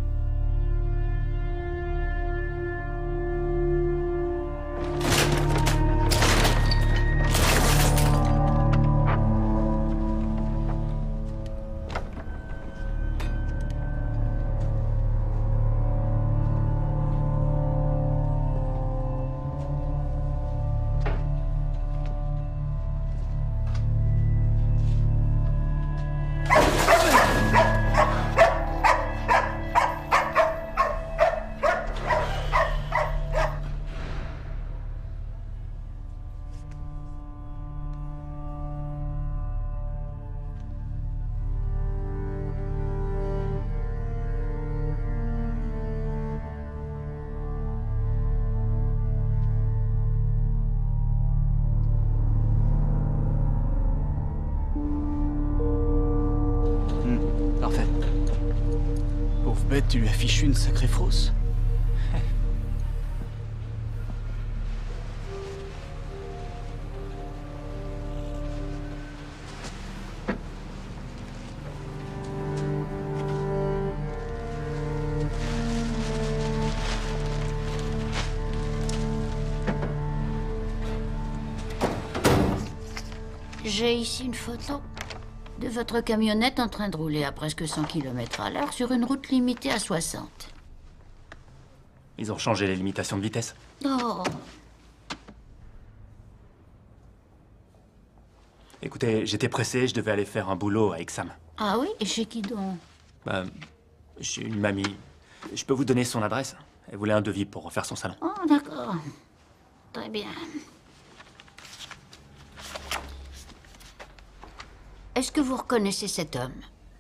Parfait. Pauvre bête, tu lui as fichu une sacrée fausse. J'ai ici une photo de votre camionnette en train de rouler à presque 100 km/h sur une route limitée à 60. Ils ont changé les limitations de vitesse. Oh, Écoutez, j'étais pressé, je devais aller faire un boulot à Exam. Ah oui? Et chez qui donc? Bah, j'ai une mamie. Je peux vous donner son adresse? Elle voulait un devis pour refaire son salon. Oh, d'accord. Très bien. Est-ce que vous reconnaissez cet homme?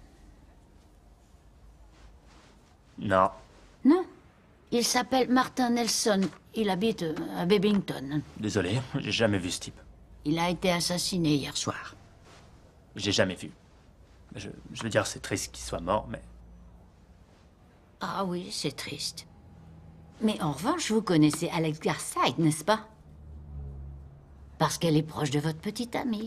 Non. Non. Il s'appelle Martin Nelson. Il habite à Bebington. Désolé, j'ai jamais vu ce type. Il a été assassiné hier soir. J'ai jamais vu. Je veux dire, c'est triste qu'il soit mort, mais... Ah oui, c'est triste. Mais en revanche, vous connaissez Alex Garside, n'est-ce pas? Parce qu'elle est proche de votre petite amie.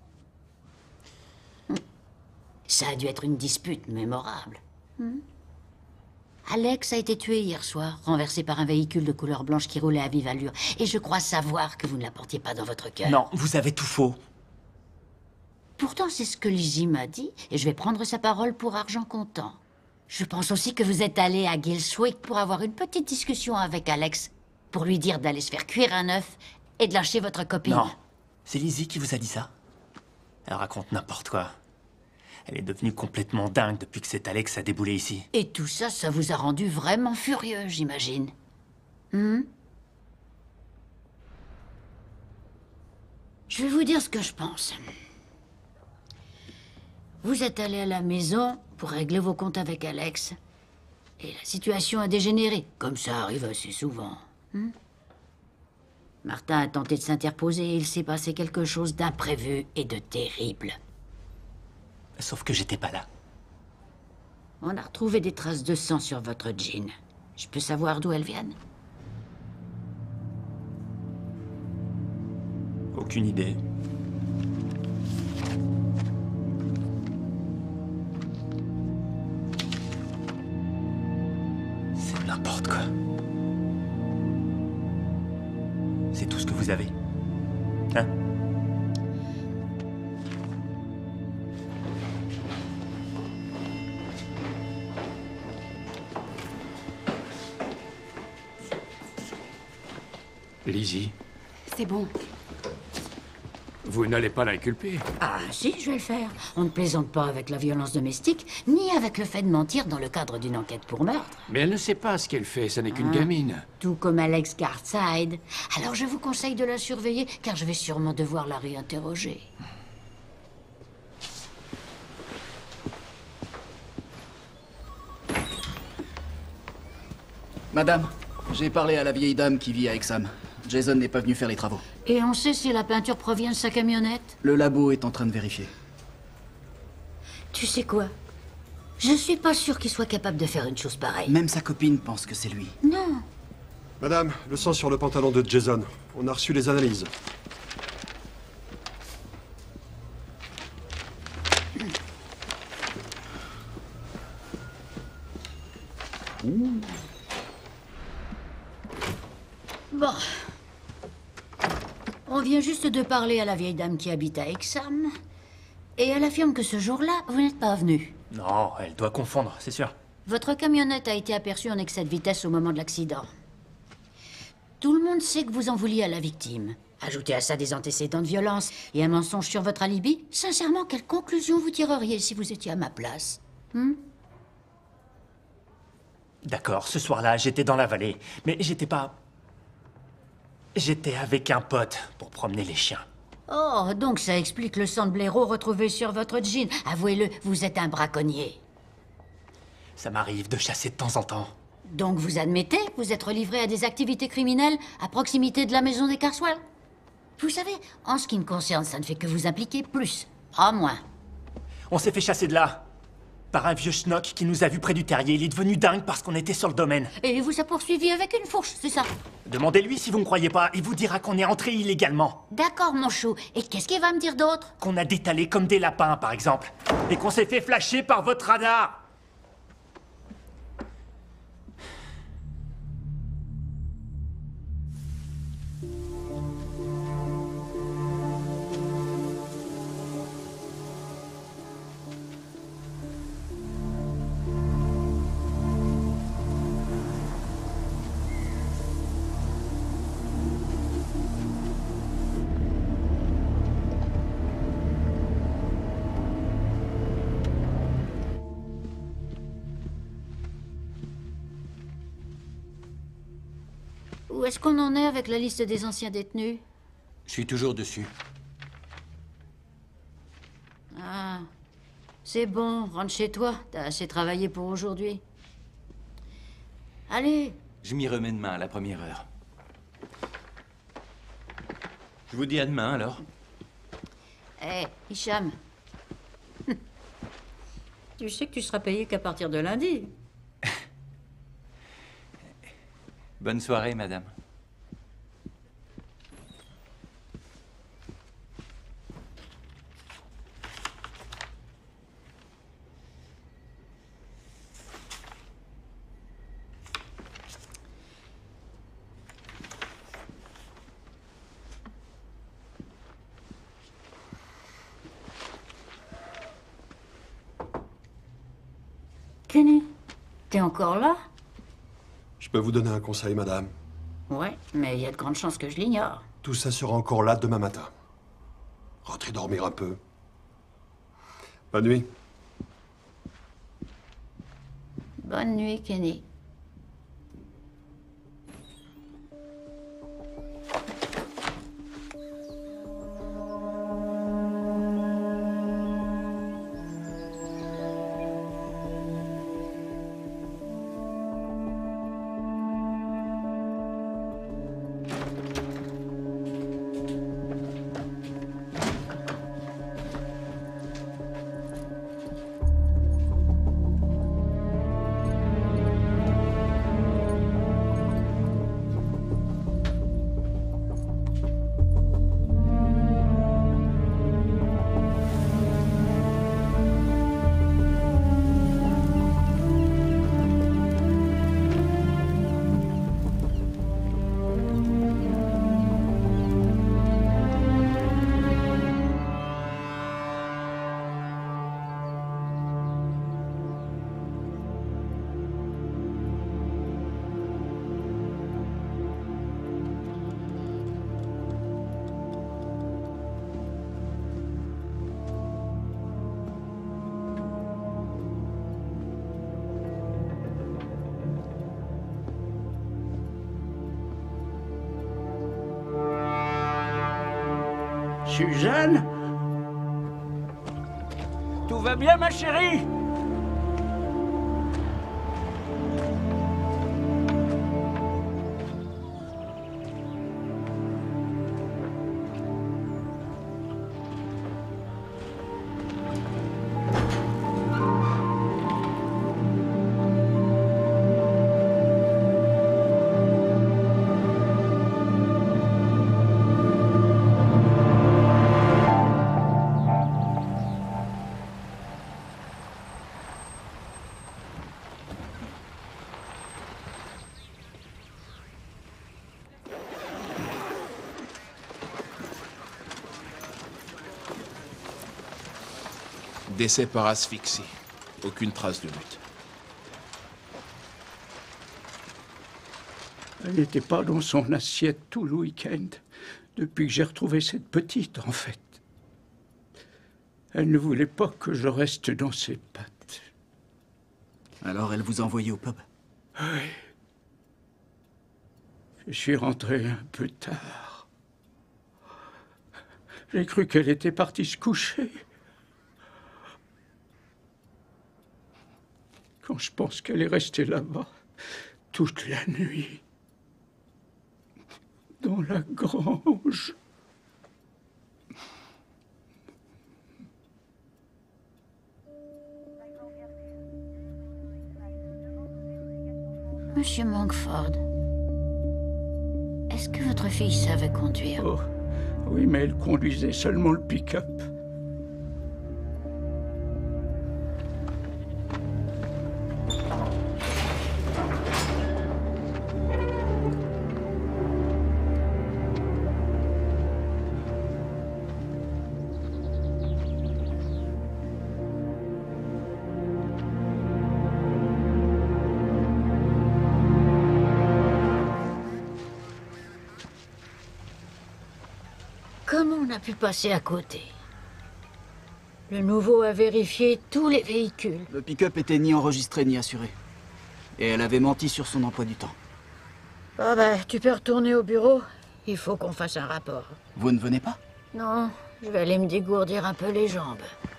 Ça a dû être une dispute mémorable. Alex a été tué hier soir, renversé par un véhicule de couleur blanche qui roulait à vive allure. Et je crois savoir que vous ne la portiez pas dans votre cœur. Non, vous avez tout faux. Pourtant, c'est ce que Lizzie m'a dit, et je vais prendre sa parole pour argent comptant. Je pense aussi que vous êtes allé à Gilswick pour avoir une petite discussion avec Alex, pour lui dire d'aller se faire cuire un œuf et de lâcher votre copine. Non, c'est Lizzie qui vous a dit ça. Elle raconte n'importe quoi. Elle est devenue complètement dingue depuis que cet Alex a déboulé ici. Et tout ça, ça vous a rendu vraiment furieux, j'imagine. Je vais vous dire ce que je pense. Vous êtes allé à la maison pour régler vos comptes avec Alex. Et la situation a dégénéré, comme ça arrive assez souvent. Martin a tenté de s'interposer et il s'est passé quelque chose d'imprévu et de terrible. Sauf que j'étais pas là. On a retrouvé des traces de sang sur votre jean. Je peux savoir d'où elles viennent? Aucune idée. C'est n'importe quoi. C'est tout ce que vous avez. Hein? Lizzie, C'est bon. vous n'allez pas l'inculper. Ah si, je vais le faire. On ne plaisante pas avec la violence domestique, ni avec le fait de mentir dans le cadre d'une enquête pour meurtre. Mais elle ne sait pas ce qu'elle fait, ça n'est qu'une gamine. Tout comme Alex Garside. Alors je vous conseille de la surveiller, car je vais sûrement devoir la réinterroger. Madame, j'ai parlé à la vieille dame qui vit à Exham. Jason n'est pas venu faire les travaux. Et on sait si la peinture provient de sa camionnette? Le labo est en train de vérifier. Tu sais quoi? Je suis pas sûr qu'il soit capable de faire une chose pareille. Même sa copine pense que c'est lui. Non. Madame, le sang sur le pantalon de Jason. On a reçu les analyses. Bon. On vient juste de parler à la vieille dame qui habite à Exham. Et elle affirme que ce jour-là, vous n'êtes pas venu. Non, elle doit confondre, c'est sûr. Votre camionnette a été aperçue en excès de vitesse au moment de l'accident. Tout le monde sait que vous en vouliez à la victime. Ajoutez à ça des antécédents de violence et un mensonge sur votre alibi. Sincèrement, quelle conclusion vous tireriez si vous étiez à ma place? D'accord, ce soir-là, j'étais dans la vallée. Mais j'étais pas... J'étais avec un pote pour promener les chiens. Oh, donc ça explique le sang de blaireau retrouvé sur votre jean. Avouez-le, vous êtes un braconnier. Ça m'arrive de chasser de temps en temps. Donc vous admettez que vous êtes livré à des activités criminelles à proximité de la maison des Carswell? Vous savez, en ce qui me concerne, ça ne fait que vous impliquer plus, pas moins. On s'est fait chasser de là. Par un vieux schnock qui nous a vus près du terrier. Il est devenu dingue parce qu'on était sur le domaine. Et il vous a poursuivi avec une fourche, c'est ça? Demandez-lui si vous me croyez pas. Il vous dira qu'on est entré illégalement. D'accord, mon chou. Et qu'est-ce qu'il va me dire d'autre? Qu'on a détalé comme des lapins, par exemple. Et qu'on s'est fait flasher par votre radar. Où est-ce qu'on en est avec la liste des anciens détenus? Je suis toujours dessus. Ah, c'est bon, rentre chez toi. T'as assez travaillé pour aujourd'hui. Allez. Je m'y remets demain à la première heure. Je vous dis à demain, alors. Hé, Hicham. Tu sais que tu seras payé qu'à partir de lundi. Bonne soirée, madame. Kenny, t'es encore là? Je peux vous donner un conseil, madame. Ouais, mais il y a de grandes chances que je l'ignore. Tout ça sera encore là demain matin. Rentrez dormir un peu. Bonne nuit. Bonne nuit, Kenny. Suzanne? Tout va bien, ma chérie? Décès par asphyxie. Aucune trace de lutte. Elle n'était pas dans son assiette tout le week-end, depuis que j'ai retrouvé cette petite, en fait. Elle ne voulait pas que je reste dans ses pattes. Alors elle vous a envoyé au pub? Oui. Je suis rentré un peu tard. J'ai cru qu'elle était partie se coucher. Quand je pense qu'elle est restée là-bas toute la nuit, dans la grange. Monsieur Monkford, est-ce que votre fille savait conduire? Oh, oui, mais elle conduisait seulement le pick-up. Comment on a pu passer à côté? Le nouveau a vérifié tous les véhicules. Le pick-up était ni enregistré ni assuré. Et elle avait menti sur son emploi du temps. Oh bah, tu peux retourner au bureau. Il faut qu'on fasse un rapport. Vous ne venez pas? Non, je vais aller me dégourdir un peu les jambes.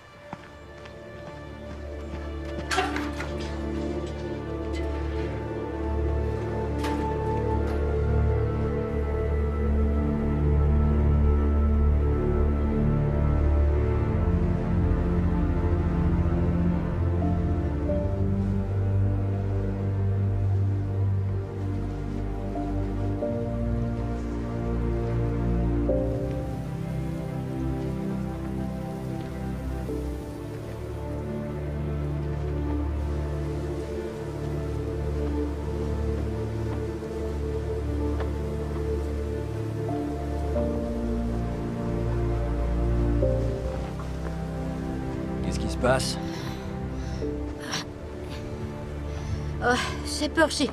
Qu'est-ce qui se passe? Oh, c'est Percy.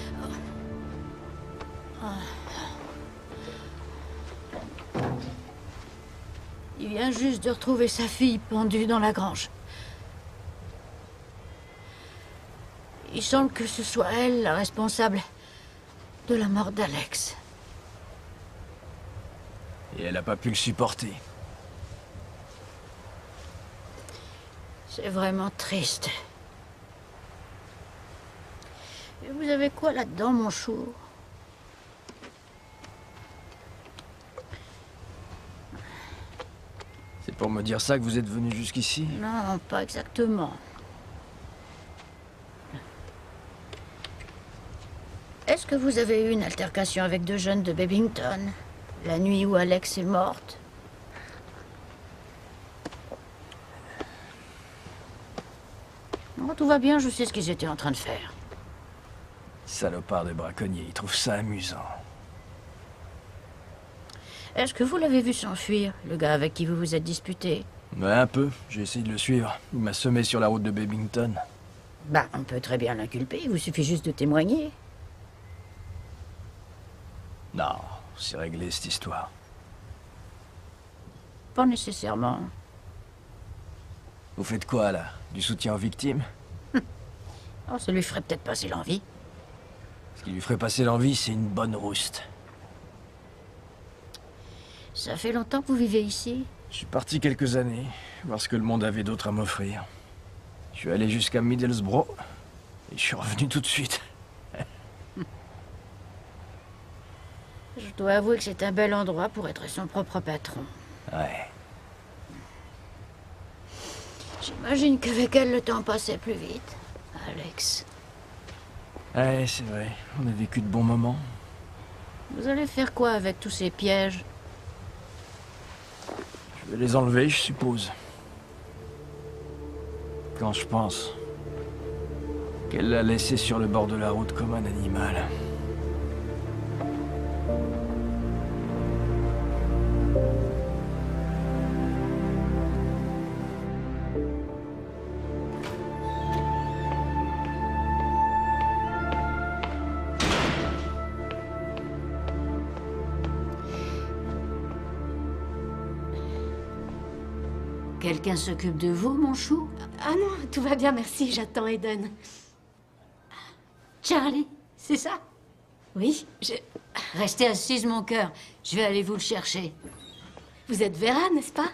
Il vient juste de retrouver sa fille pendue dans la grange. Il semble que ce soit elle la responsable de la mort d'Alex. Et elle a pas pu le supporter. C'est vraiment triste. Et vous avez quoi là-dedans, mon chou? C'est pour me dire ça que vous êtes venu jusqu'ici? Non, pas exactement. Est-ce que vous avez eu une altercation avec deux jeunes de Bebington, la nuit où Alex est morte? Non, tout va bien, je sais ce qu'ils étaient en train de faire. Salopard de braconnier, il trouve ça amusant. Est-ce que vous l'avez vu s'enfuir, le gars avec qui vous vous êtes disputé? Ouais, un peu. J'ai essayé de le suivre. Il m'a semé sur la route de Bebington. Bah, on peut très bien l'inculper, il vous suffit juste de témoigner. Non, c'est réglé cette histoire. Pas nécessairement. Vous faites quoi, là? Du soutien aux victimes? Oh, ça lui ferait peut-être passer l'envie. Ce qui lui ferait passer l'envie, c'est une bonne rouste. Ça fait longtemps que vous vivez ici? Je suis parti quelques années, voir ce que le monde avait d'autre à m'offrir. Je suis allé jusqu'à Middlesbrough, et je suis revenu tout de suite. Je dois avouer que c'est un bel endroit pour être son propre patron. Ouais. J'imagine qu'avec elle, le temps passait plus vite. Alex. Ouais, c'est vrai. On a vécu de bons moments. Vous allez faire quoi avec tous ces pièges? Je vais les enlever, je suppose. Quand je pense qu'elle l'a laissé sur le bord de la route comme un animal. Quelqu'un s'occupe de vous, mon chou? Ah non, tout va bien, merci, j'attends Eden. Charlie, c'est ça? Oui, Restez assise, mon cœur. Je vais aller vous le chercher. Vous êtes Vera, n'est-ce pas?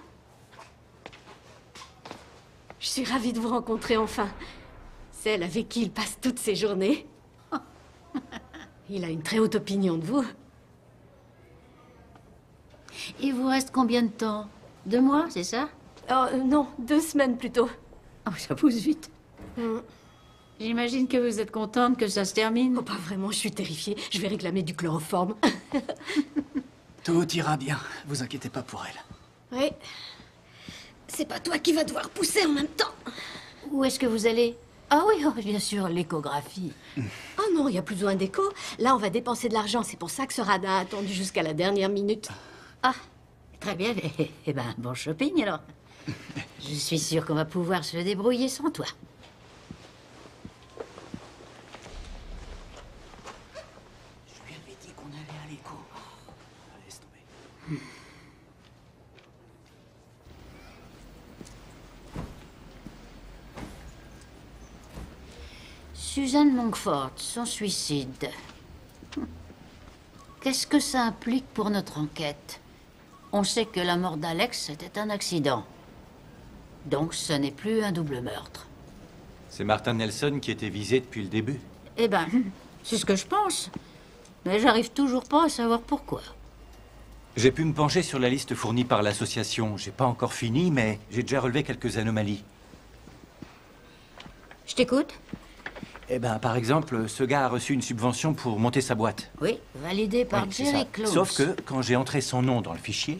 Je suis ravie de vous rencontrer enfin. Celle avec qui il passe toutes ses journées. Il a une très haute opinion de vous. Il vous reste combien de temps? 2 mois, c'est ça? Oh, non, 2 semaines plutôt. Oh, ça pousse vite. J'imagine que vous êtes contente que ça se termine. Oh, pas vraiment, je suis terrifiée. Je vais réclamer du chloroforme. Tout ira bien, vous inquiétez pas pour elle. Oui. C'est pas toi qui vas devoir pousser en même temps. Où est-ce que vous allez? Ah oui, oh, bien sûr, l'échographie. Oh non, il n'y a plus besoin d'écho. Là, on va dépenser de l'argent. C'est pour ça que ce radin a attendu jusqu'à la dernière minute. Ah, très bien. Eh ben, bon shopping alors. Je suis sûre qu'on va pouvoir se débrouiller sans toi. Je lui avais dit qu'on allait à l'écho. Laisse tomber. Suzanne Monkford, son suicide. Qu'est-ce que ça implique pour notre enquête? On sait que la mort d'Alex était un accident. Donc ce n'est plus un double meurtre. C'est Martin Nelson qui était visé depuis le début. Eh ben, c'est ce que je pense. Mais j'arrive toujours pas à savoir pourquoi. J'ai pu me pencher sur la liste fournie par l'association. J'ai pas encore fini, mais j'ai déjà relevé quelques anomalies. Je t'écoute. Eh ben, par exemple, ce gars a reçu une subvention pour monter sa boîte. Oui, validé par Oui, c'est Jerry ça. Close. Sauf que, quand j'ai entré son nom dans le fichier...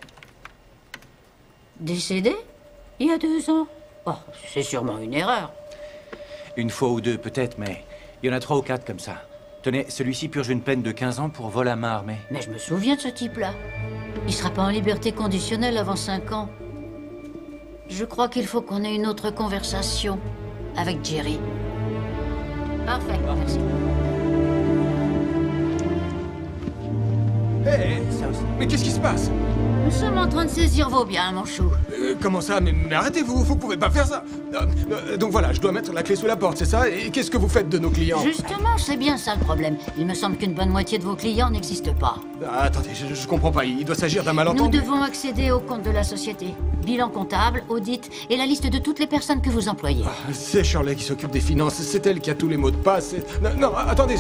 Décédé? Il y a 2 ans? Oh, c'est sûrement une erreur. Une fois ou deux, peut-être, mais il y en a 3 ou 4 comme ça. Tenez, celui-ci purge une peine de 15 ans pour vol à main armée. Mais je me souviens de ce type-là. Il sera pas en liberté conditionnelle avant 5 ans. Je crois qu'il faut qu'on ait une autre conversation avec Jerry. Parfait, merci. Hé, mais qu'est-ce qui se passe? Nous sommes en train de saisir vos biens, mon chou. Comment ça? Mais arrêtez-vous, vous pouvez pas faire ça. Donc voilà, je dois mettre la clé sous la porte, c'est ça? Et qu'est-ce que vous faites de nos clients? Justement, c'est bien ça le problème. Il me semble qu'une bonne moitié de vos clients n'existent pas. Attendez, je comprends pas, il doit s'agir d'un malentendu. Nous devons accéder au compte de la société. Bilan comptable, audit et la liste de toutes les personnes que vous employez. C'est Shirley qui s'occupe des finances, c'est elle qui a tous les mots de passe. Non, attendez.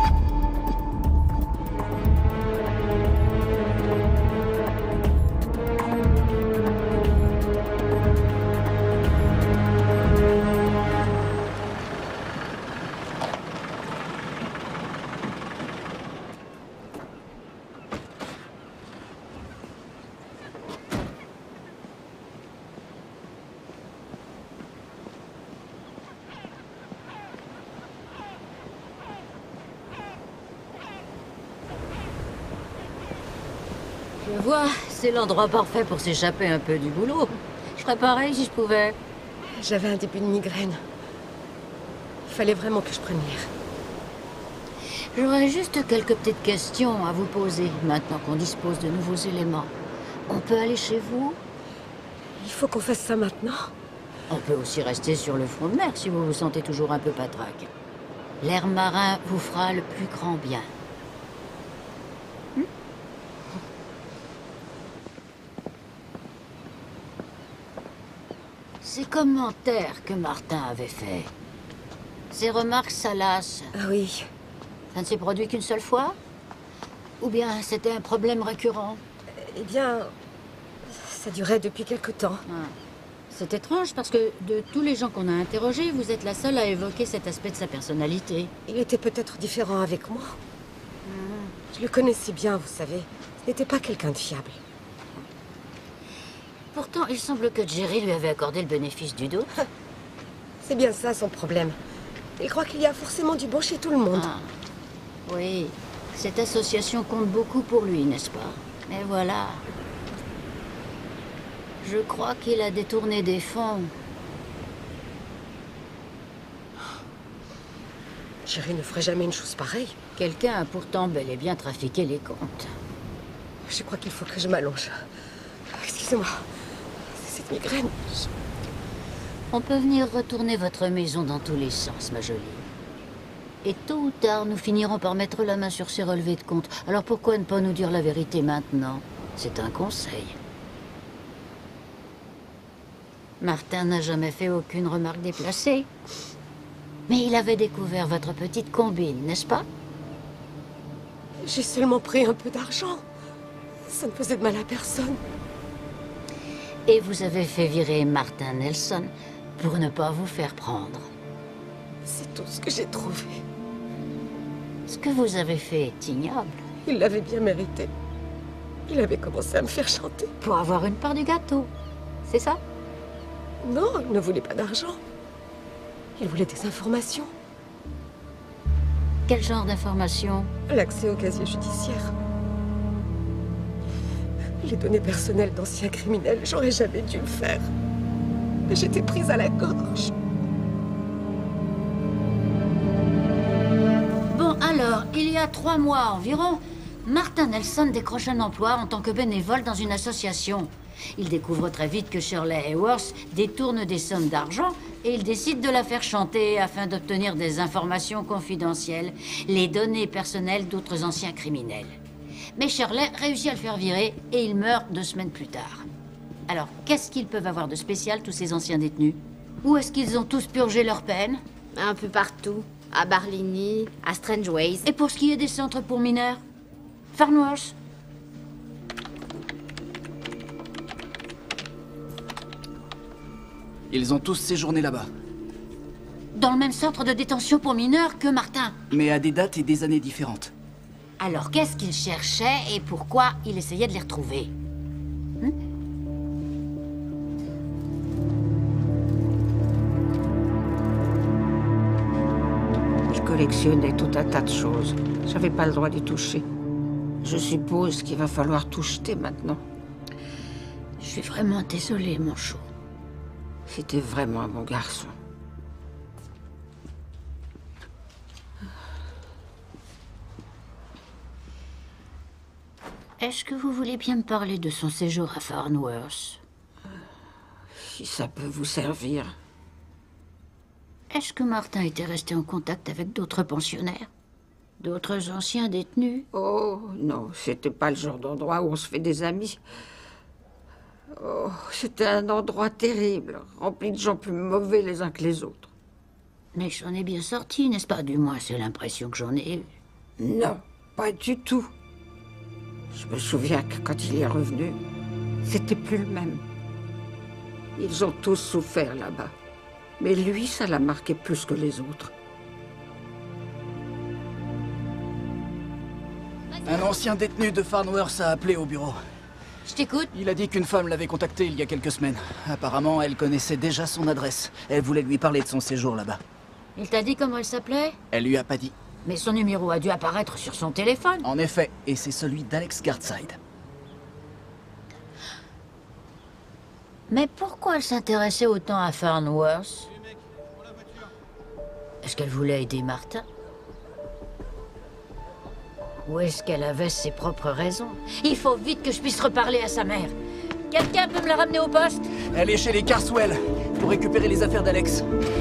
Je vois, c'est l'endroit parfait pour s'échapper un peu du boulot. Je ferais pareil si je pouvais. J'avais un début de migraine. Il fallait vraiment que je prenne l'air. J'aurais juste quelques petites questions à vous poser, maintenant qu'on dispose de nouveaux éléments. On peut aller chez vous? Il faut qu'on fasse ça maintenant? On peut aussi rester sur le front de mer si vous vous sentez toujours un peu patraque. L'air marin vous fera le plus grand bien. Ces commentaires que Martin avait faits, ces remarques salaces... Ah oui. Ça ne s'est produit qu'une seule fois? Ou bien c'était un problème récurrent? Eh bien, ça durait depuis quelque temps. C'est étrange parce que de tous les gens qu'on a interrogés, vous êtes la seule à évoquer cet aspect de sa personnalité. Il était peut-être différent avec moi. Je le connaissais bien, vous savez. Ce n'était pas quelqu'un de fiable. Pourtant, il semble que Jerry lui avait accordé le bénéfice du doute. C'est bien ça son problème. Il croit qu'il y a forcément du bon chez tout le monde. Oui, cette association compte beaucoup pour lui, n'est-ce pas? Mais voilà. Je crois qu'il a détourné des fonds. Jerry ne ferait jamais une chose pareille. Quelqu'un a pourtant bel et bien trafiqué les comptes. Je crois qu'il faut que je m'allonge. Excusez-moi. C'est cette migraine. On peut venir retourner votre maison dans tous les sens, ma jolie. Et tôt ou tard, nous finirons par mettre la main sur ces relevés de compte. Alors pourquoi ne pas nous dire la vérité maintenant? C'est un conseil. Martin n'a jamais fait aucune remarque déplacée. Mais il avait découvert votre petite combine, n'est-ce pas? J'ai seulement pris un peu d'argent. Ça ne faisait de mal à personne. Et vous avez fait virer Martin Nelson pour ne pas vous faire prendre. C'est tout ce que j'ai trouvé. Ce que vous avez fait est ignoble. Il l'avait bien mérité. Il avait commencé à me faire chanter. Pour avoir une part du gâteau, c'est ça? Non, il ne voulait pas d'argent. Il voulait des informations. Quel genre d'informations? L'accès au casier judiciaire. Les données personnelles d'anciens criminels, j'aurais jamais dû le faire. Mais j'étais prise à la gorge. Bon, alors, il y a 3 mois environ, Martin Nelson décroche un emploi en tant que bénévole dans une association. Il découvre très vite que Shirley Hayworth détourne des sommes d'argent et il décide de la faire chanter afin d'obtenir des informations confidentielles, les données personnelles d'autres anciens criminels. Mais Shirley réussit à le faire virer et il meurt 2 semaines plus tard. Alors, qu'est-ce qu'ils peuvent avoir de spécial, tous ces anciens détenus? Ou est-ce qu'ils ont tous purgé leur peine? Un peu partout. À Barlini, à Strangeways. Et pour ce qui est des centres pour mineurs? Farnworth? Ils ont tous séjourné là-bas. Dans le même centre de détention pour mineurs que Martin. Mais à des dates et des années différentes. Alors, qu'est-ce qu'il cherchait et pourquoi il essayait de les retrouver? Je collectionnais tout un tas de choses. J'avais pas le droit d'y toucher. Je suppose qu'il va falloir tout jeter maintenant. Je suis vraiment désolée, mon chou. C'était vraiment un bon garçon. Est-ce que vous voulez bien me parler de son séjour à Farnworth? Si ça peut vous servir. Est-ce que Martin était resté en contact avec d'autres pensionnaires? D'autres anciens détenus? Oh, non, c'était pas le genre d'endroit où on se fait des amis. Oh, c'était un endroit terrible, rempli de gens plus mauvais les uns que les autres. Mais j'en ai bien sorti, n'est-ce pas? Du moins, c'est l'impression que j'en ai eue. Non, pas du tout. Je me souviens que quand il est revenu, c'était plus le même. Ils ont tous souffert là-bas. Mais lui, ça l'a marqué plus que les autres. Un ancien détenu de Farnworth a appelé au bureau. Je t'écoute. Il a dit qu'une femme l'avait contacté il y a quelques semaines. Apparemment, elle connaissait déjà son adresse. Elle voulait lui parler de son séjour là-bas. Il t'a dit comment elle s'appelait? Elle lui a pas dit. Mais son numéro a dû apparaître sur son téléphone. En effet, et c'est celui d'Alex Gardside. Mais pourquoi elle s'intéressait autant à Farnworth? Est-ce qu'elle voulait aider Martin? Ou est-ce qu'elle avait ses propres raisons? Il faut vite que je puisse reparler à sa mère. Quelqu'un peut me la ramener au poste? Elle est chez les Carswell pour récupérer les affaires d'Alex.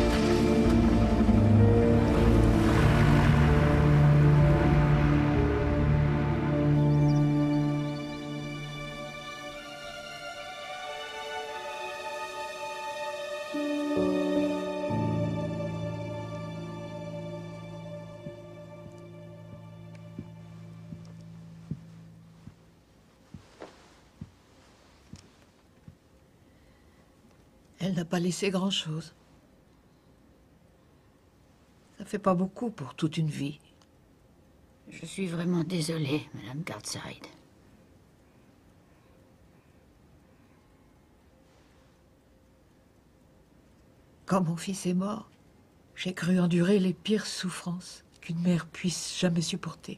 Elle n'a pas laissé grand-chose. Ça fait pas beaucoup pour toute une vie. Je suis vraiment désolée, Madame Gardside. Quand mon fils est mort, j'ai cru endurer les pires souffrances qu'une mère puisse jamais supporter.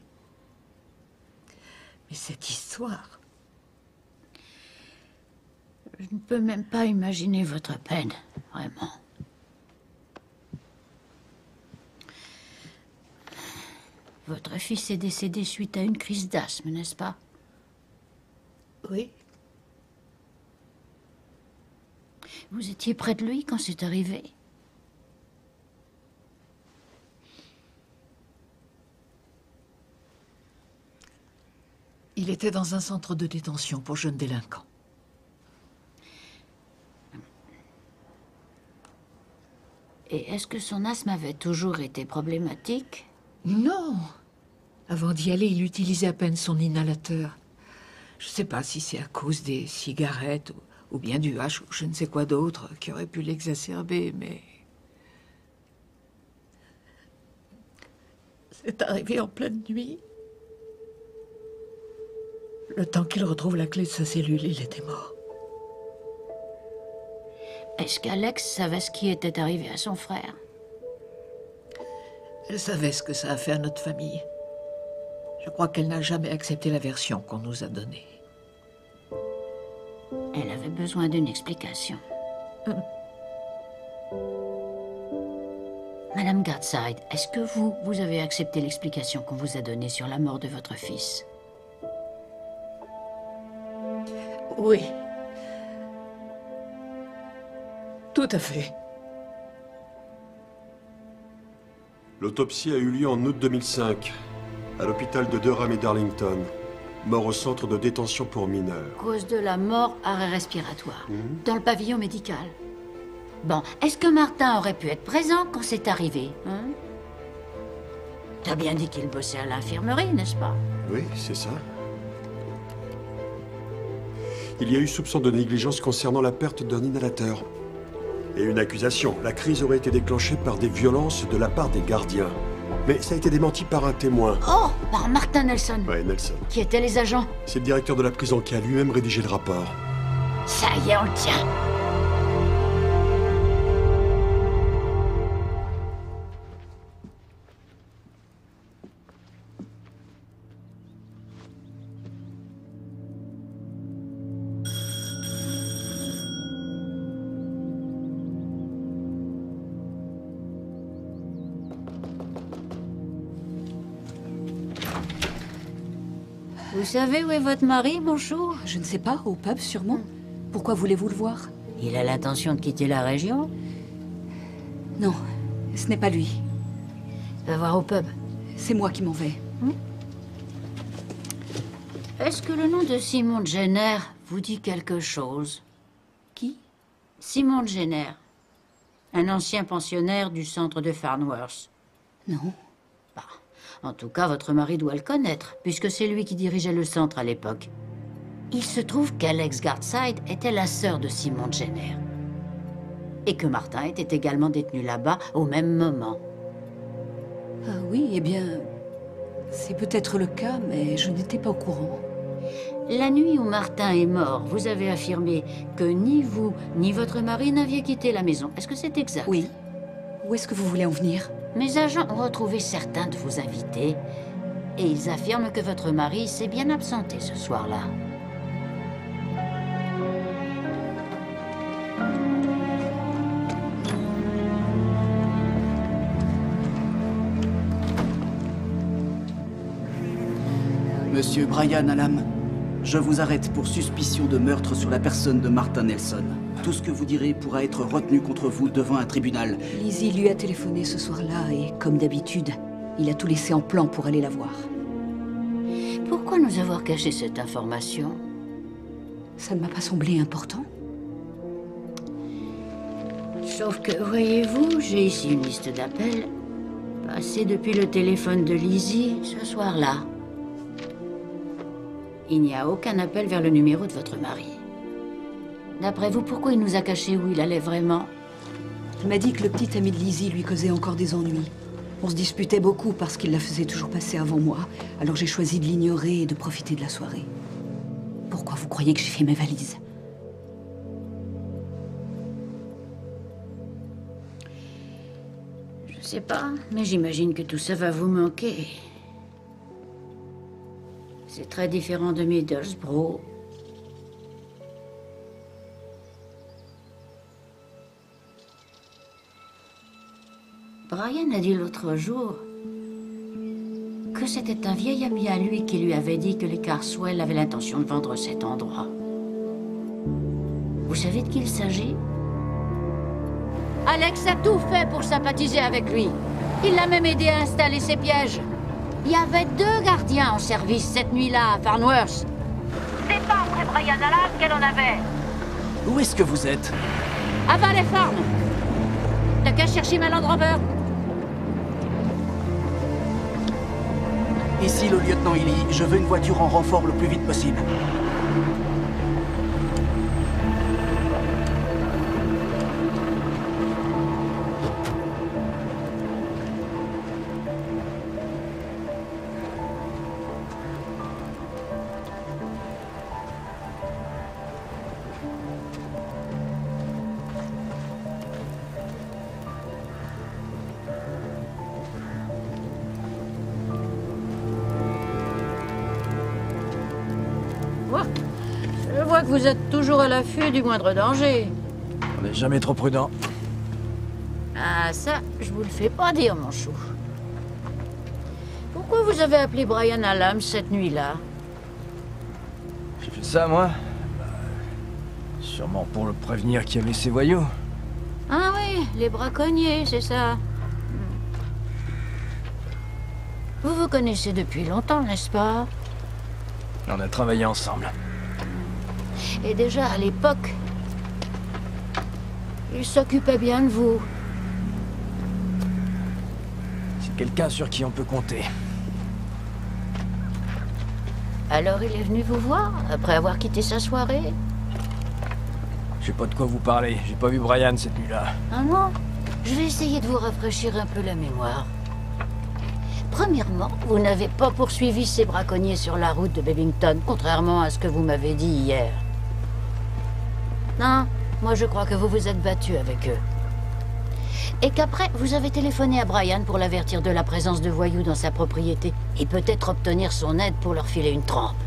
Mais cette histoire... Je ne peux même pas imaginer votre peine, vraiment. Votre fils est décédé suite à une crise d'asthme, n'est-ce pas? Oui. Vous étiez près de lui quand c'est arrivé? Il était dans un centre de détention pour jeunes délinquants. Et est-ce que son asthme avait toujours été problématique? Non. Avant d'y aller, il utilisait à peine son inhalateur. Je ne sais pas si c'est à cause des cigarettes ou bien du hache ou je ne sais quoi d'autre qui aurait pu l'exacerber, mais... C'est arrivé en pleine nuit. Le temps qu'il retrouve la clé de sa cellule, il était mort. Est-ce qu'Alex savait ce qui était arrivé à son frère? Elle savait ce que ça a fait à notre famille. Je crois qu'elle n'a jamais accepté la version qu'on nous a donnée. Elle avait besoin d'une explication. Madame Gardside, est-ce que vous avez accepté l'explication qu'on vous a donnée sur la mort de votre fils? Oui. Tout à fait. L'autopsie a eu lieu en août 2005, à l'hôpital de Durham et Darlington. mort au centre de détention pour mineurs. Cause de la mort, arrêt respiratoire. Dans le pavillon médical. Bon, est-ce que Martin aurait pu être présent quand c'est arrivé, hein? T'as bien dit qu'il bossait à l'infirmerie, n'est-ce pas? Oui, c'est ça. Il y a eu soupçon de négligence concernant la perte d'un inhalateur. Et une accusation. La crise aurait été déclenchée par des violences de la part des gardiens. Mais ça a été démenti par un témoin. Oh, par Martin Nelson. Ouais, Nelson. Qui étaient les agents? C'est le directeur de la prison qui a lui-même rédigé le rapport. Ça y est, on le tient. Vous savez où est votre mari, mon chou? Je ne sais pas, au pub sûrement. Pourquoi voulez-vous le voir? Il a l'intention de quitter la région? Non, ce n'est pas lui. Va voir au pub. C'est moi qui m'en vais. Est-ce que le nom de Simon Jenner vous dit quelque chose? Qui? Simon Jenner. Un ancien pensionnaire du centre de Farnworth. Non. En tout cas, votre mari doit le connaître, puisque c'est lui qui dirigeait le centre à l'époque. Il se trouve qu'Alex Gardside était la sœur de Simon Jenner. Et que Martin était également détenu là-bas au même moment. Ah oui, eh bien... c'est peut-être le cas, mais je n'étais pas au courant. La nuit où Martin est mort, vous avez affirmé que ni vous, ni votre mari n'aviez quitté la maison. Est-ce que c'est exact? Oui. Où est-ce que vous voulez en venir? Mes agents ont retrouvé certains de vos invités et ils affirment que votre mari s'est bien absenté ce soir-là. Monsieur Brian Hallam, je vous arrête pour suspicion de meurtre sur la personne de Martin Nelson. Tout ce que vous direz pourra être retenu contre vous devant un tribunal. Lizzie lui a téléphoné ce soir-là et, comme d'habitude, il a tout laissé en plan pour aller la voir. Pourquoi nous avoir caché cette information? Ça ne m'a pas semblé important. Sauf que, voyez-vous, j'ai ici une liste d'appels passés depuis le téléphone de Lizzie ce soir-là. Il n'y a aucun appel vers le numéro de votre mari. D'après vous, pourquoi il nous a caché où il allait vraiment? Il m'a dit que le petit ami de Lizzie lui causait encore des ennuis. On se disputait beaucoup parce qu'il la faisait toujours passer avant moi. Alors j'ai choisi de l'ignorer et de profiter de la soirée. Pourquoi vous croyez que j'ai fait mes valises? Je sais pas, mais j'imagine que tout ça va vous manquer. C'est très différent de Middlesbrough. Brian a dit l'autre jour que c'était un vieil ami à lui qui lui avait dit que les Carswell avaient l'intention de vendre cet endroit. Vous savez de qui il s'agit? Alex a tout fait pour sympathiser avec lui. Il l'a même aidé à installer ses pièges. Il y avait 2 gardiens en service cette nuit-là à Farnworth. C'est pas après Brian Hallam qu'elle en avait. Où est-ce que vous êtes? À Valley Farm. T'as qu'à chercher ma Land Rover. Ici le lieutenant Illy. Je veux une voiture en renfort le plus vite possible. Je vois que vous êtes toujours à l'affût du moindre danger. On n'est jamais trop prudent. Ah, ça, je vous le fais pas dire, mon chou. Pourquoi vous avez appelé Brian Hallam cette nuit-là? J'ai fait ça, moi? Sûrement pour le prévenir qu'il y avait ces voyous. Ah oui, les braconniers, c'est ça. Vous vous connaissez depuis longtemps, n'est-ce pas? On a travaillé ensemble. Et déjà, à l'époque, il s'occupait bien de vous. C'est quelqu'un sur qui on peut compter. Alors il est venu vous voir, après avoir quitté sa soirée? Je sais pas de quoi vous parlez. J'ai pas vu Brian cette nuit-là. Ah non? Je vais essayer de vous rafraîchir un peu la mémoire. Premièrement, vous n'avez pas poursuivi ces braconniers sur la route de Bebington, contrairement à ce que vous m'avez dit hier. Non, moi je crois que vous vous êtes battu avec eux. Et qu'après, vous avez téléphoné à Brian pour l'avertir de la présence de voyous dans sa propriété, et peut-être obtenir son aide pour leur filer une trempe.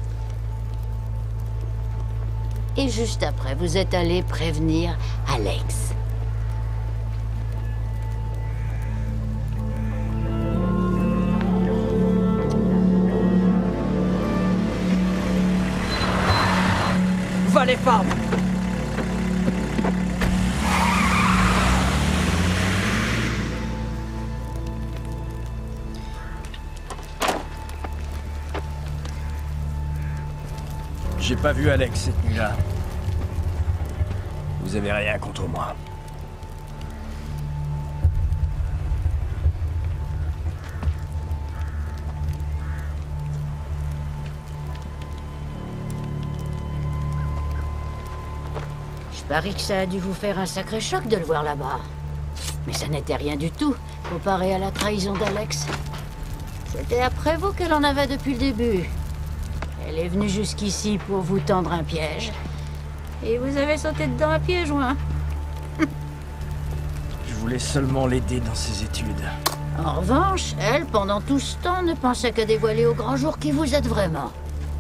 Et juste après, vous êtes allé prévenir Alex. Va les femmes! J'ai pas vu Alex cette nuit-là. Vous avez rien contre moi. Je parie que ça a dû vous faire un sacré choc de le voir là-bas. Mais ça n'était rien du tout, comparé à la trahison d'Alex. C'était après vous qu'elle en avait depuis le début. Elle est venue jusqu'ici pour vous tendre un piège. Et vous avez sauté dedans à pieds joints. Je voulais seulement l'aider dans ses études. En revanche, elle, pendant tout ce temps, ne pensait qu'à dévoiler au grand jour qui vous êtes vraiment.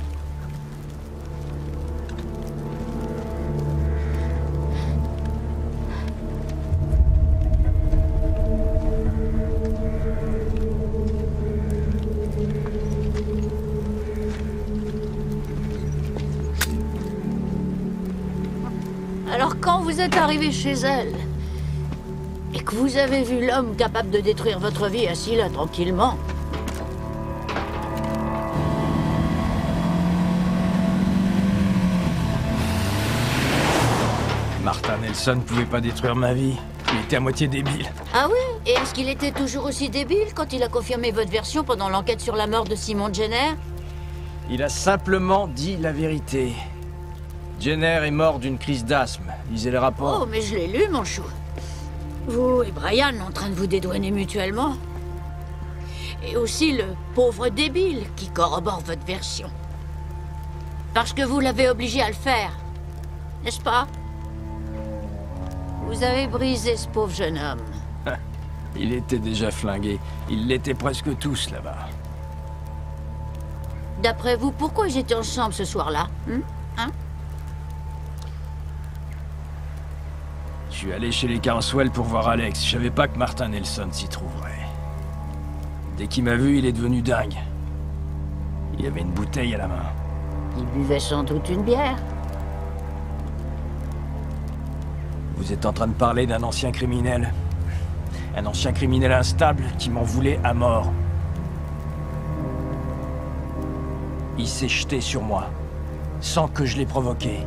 Alors quand vous êtes arrivé chez elle, et que vous avez vu l'homme capable de détruire votre vie assis là tranquillement, Martin Nelson pouvait pas détruire ma vie. Il était à moitié débile. ah oui? Et est-ce qu'il était toujours aussi débile quand il a confirmé votre version pendant l'enquête sur la mort de Simon Jenner? Il a simplement dit la vérité. Jenner est mort d'une crise d'asthme. Lisez les rapports. Oh, mais je l'ai lu, mon chou. Vous et Brian en train de vous dédouaner mutuellement. Et aussi le pauvre débile qui corrobore votre version. Parce que vous l'avez obligé à le faire. N'est-ce pas? Vous avez brisé ce pauvre jeune homme. Il était déjà flingué. Ils l'étaient presque tous là-bas. D'après vous, pourquoi ils étaient ensemble ce soir-là? Hein? Je suis allé chez les Carswell pour voir Alex. Je savais pas que Martin Nelson s'y trouverait. Dès qu'il m'a vu, il est devenu dingue. Il avait une bouteille à la main. Il buvait sans doute une bière. Vous êtes en train de parler d'un ancien criminel. Un ancien criminel instable qui m'en voulait à mort. Il s'est jeté sur moi, sans que je l'ai provoqué.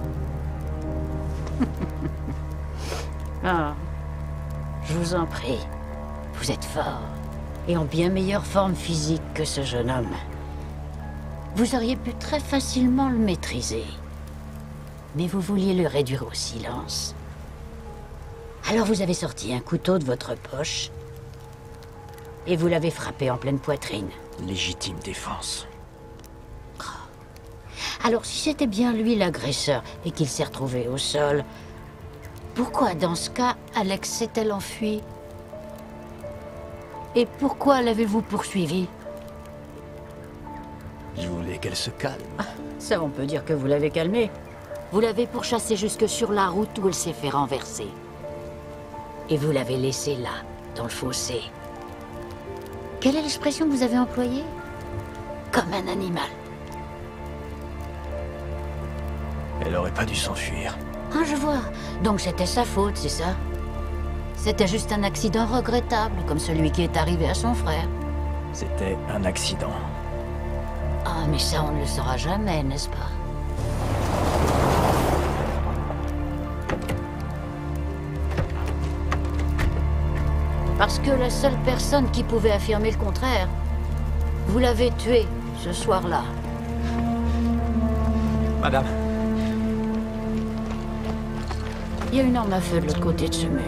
Ah, je vous en prie. Vous êtes fort, et en bien meilleure forme physique que ce jeune homme. Vous auriez pu très facilement le maîtriser. Mais vous vouliez le réduire au silence. Alors vous avez sorti un couteau de votre poche, et vous l'avez frappé en pleine poitrine. Légitime défense. Alors si c'était bien lui l'agresseur, et qu'il s'est retrouvé au sol, pourquoi, dans ce cas, Alex s'est-elle enfuie? Et pourquoi l'avez-vous poursuivie? Je voulais qu'elle se calme. Ça, on peut dire que vous l'avez calmée. Vous l'avez pourchassée jusque sur la route où elle s'est fait renverser. Et vous l'avez laissée là, dans le fossé. Quelle est l'expression que vous avez employée? Comme un animal. Elle aurait pas dû s'enfuir. Ah, je vois. Donc c'était sa faute, c'est ça? C'était juste un accident regrettable, comme celui qui est arrivé à son frère. C'était un accident. Ah, mais ça, on ne le saura jamais, n'est-ce pas? Parce que la seule personne qui pouvait affirmer le contraire, vous l'avez tué ce soir-là. Madame. Il y a une arme à feu de l'autre côté de ce mur.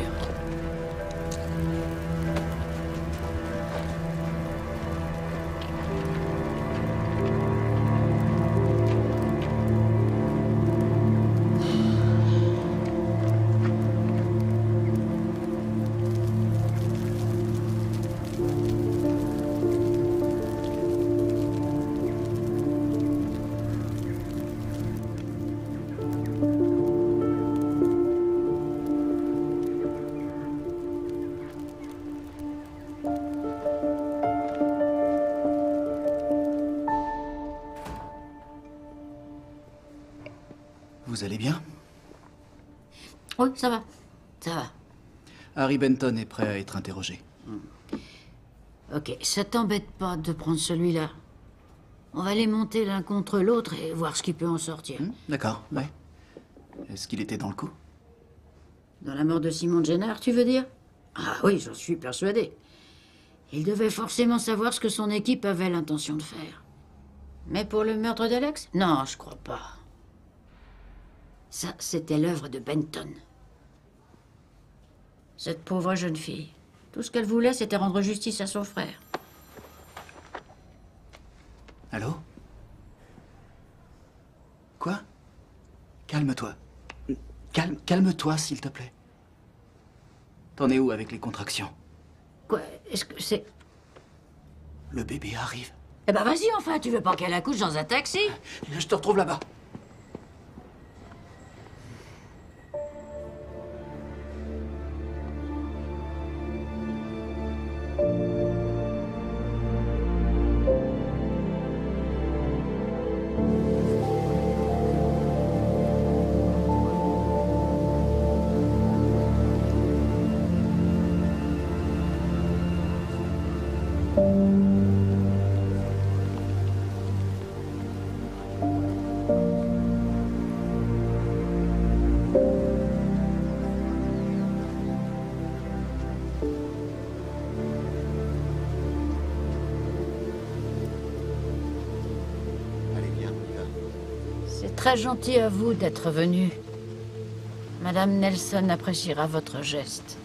Vous allez bien? Oui, ça va. Ça va. Harry Benton est prêt à être interrogé. Ok, ça t'embête pas de prendre celui-là? On va les monter l'un contre l'autre et voir ce qui peut en sortir. D'accord, ouais. Est-ce qu'il était dans le coup? Dans la mort de Simon Jenner, tu veux dire? Ah oui, j'en suis persuadé. Il devait forcément savoir ce que son équipe avait l'intention de faire. Mais pour le meurtre d'Alex? Non, je crois pas. Ça, c'était l'œuvre de Benton. Cette pauvre jeune fille. Tout ce qu'elle voulait, c'était rendre justice à son frère. Allô? Quoi? Calme-toi. Calme-toi, s'il te plaît. T'en es où avec les contractions? Quoi? Est-ce que c'est... Le bébé arrive. Eh ben vas-y, enfin, tu veux pas qu'elle accouche dans un taxi? Je te retrouve là-bas. C'est très gentil à vous d'être venu. Madame Nelson appréciera votre geste.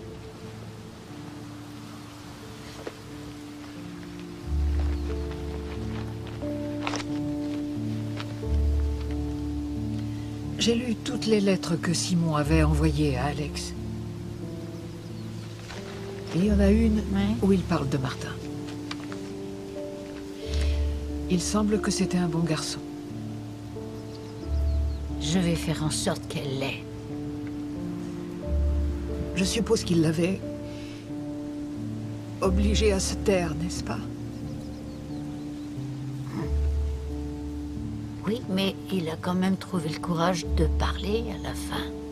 J'ai lu toutes les lettres que Simon avait envoyées à Alex. Et il y en a une où il parle de Martin. Il semble que c'était un bon garçon. Je vais faire en sorte qu'elle l'ait. Je suppose qu'il l'avait obligé à se taire, n'est-ce pas? Oui, mais il a quand même trouvé le courage de parler à la fin.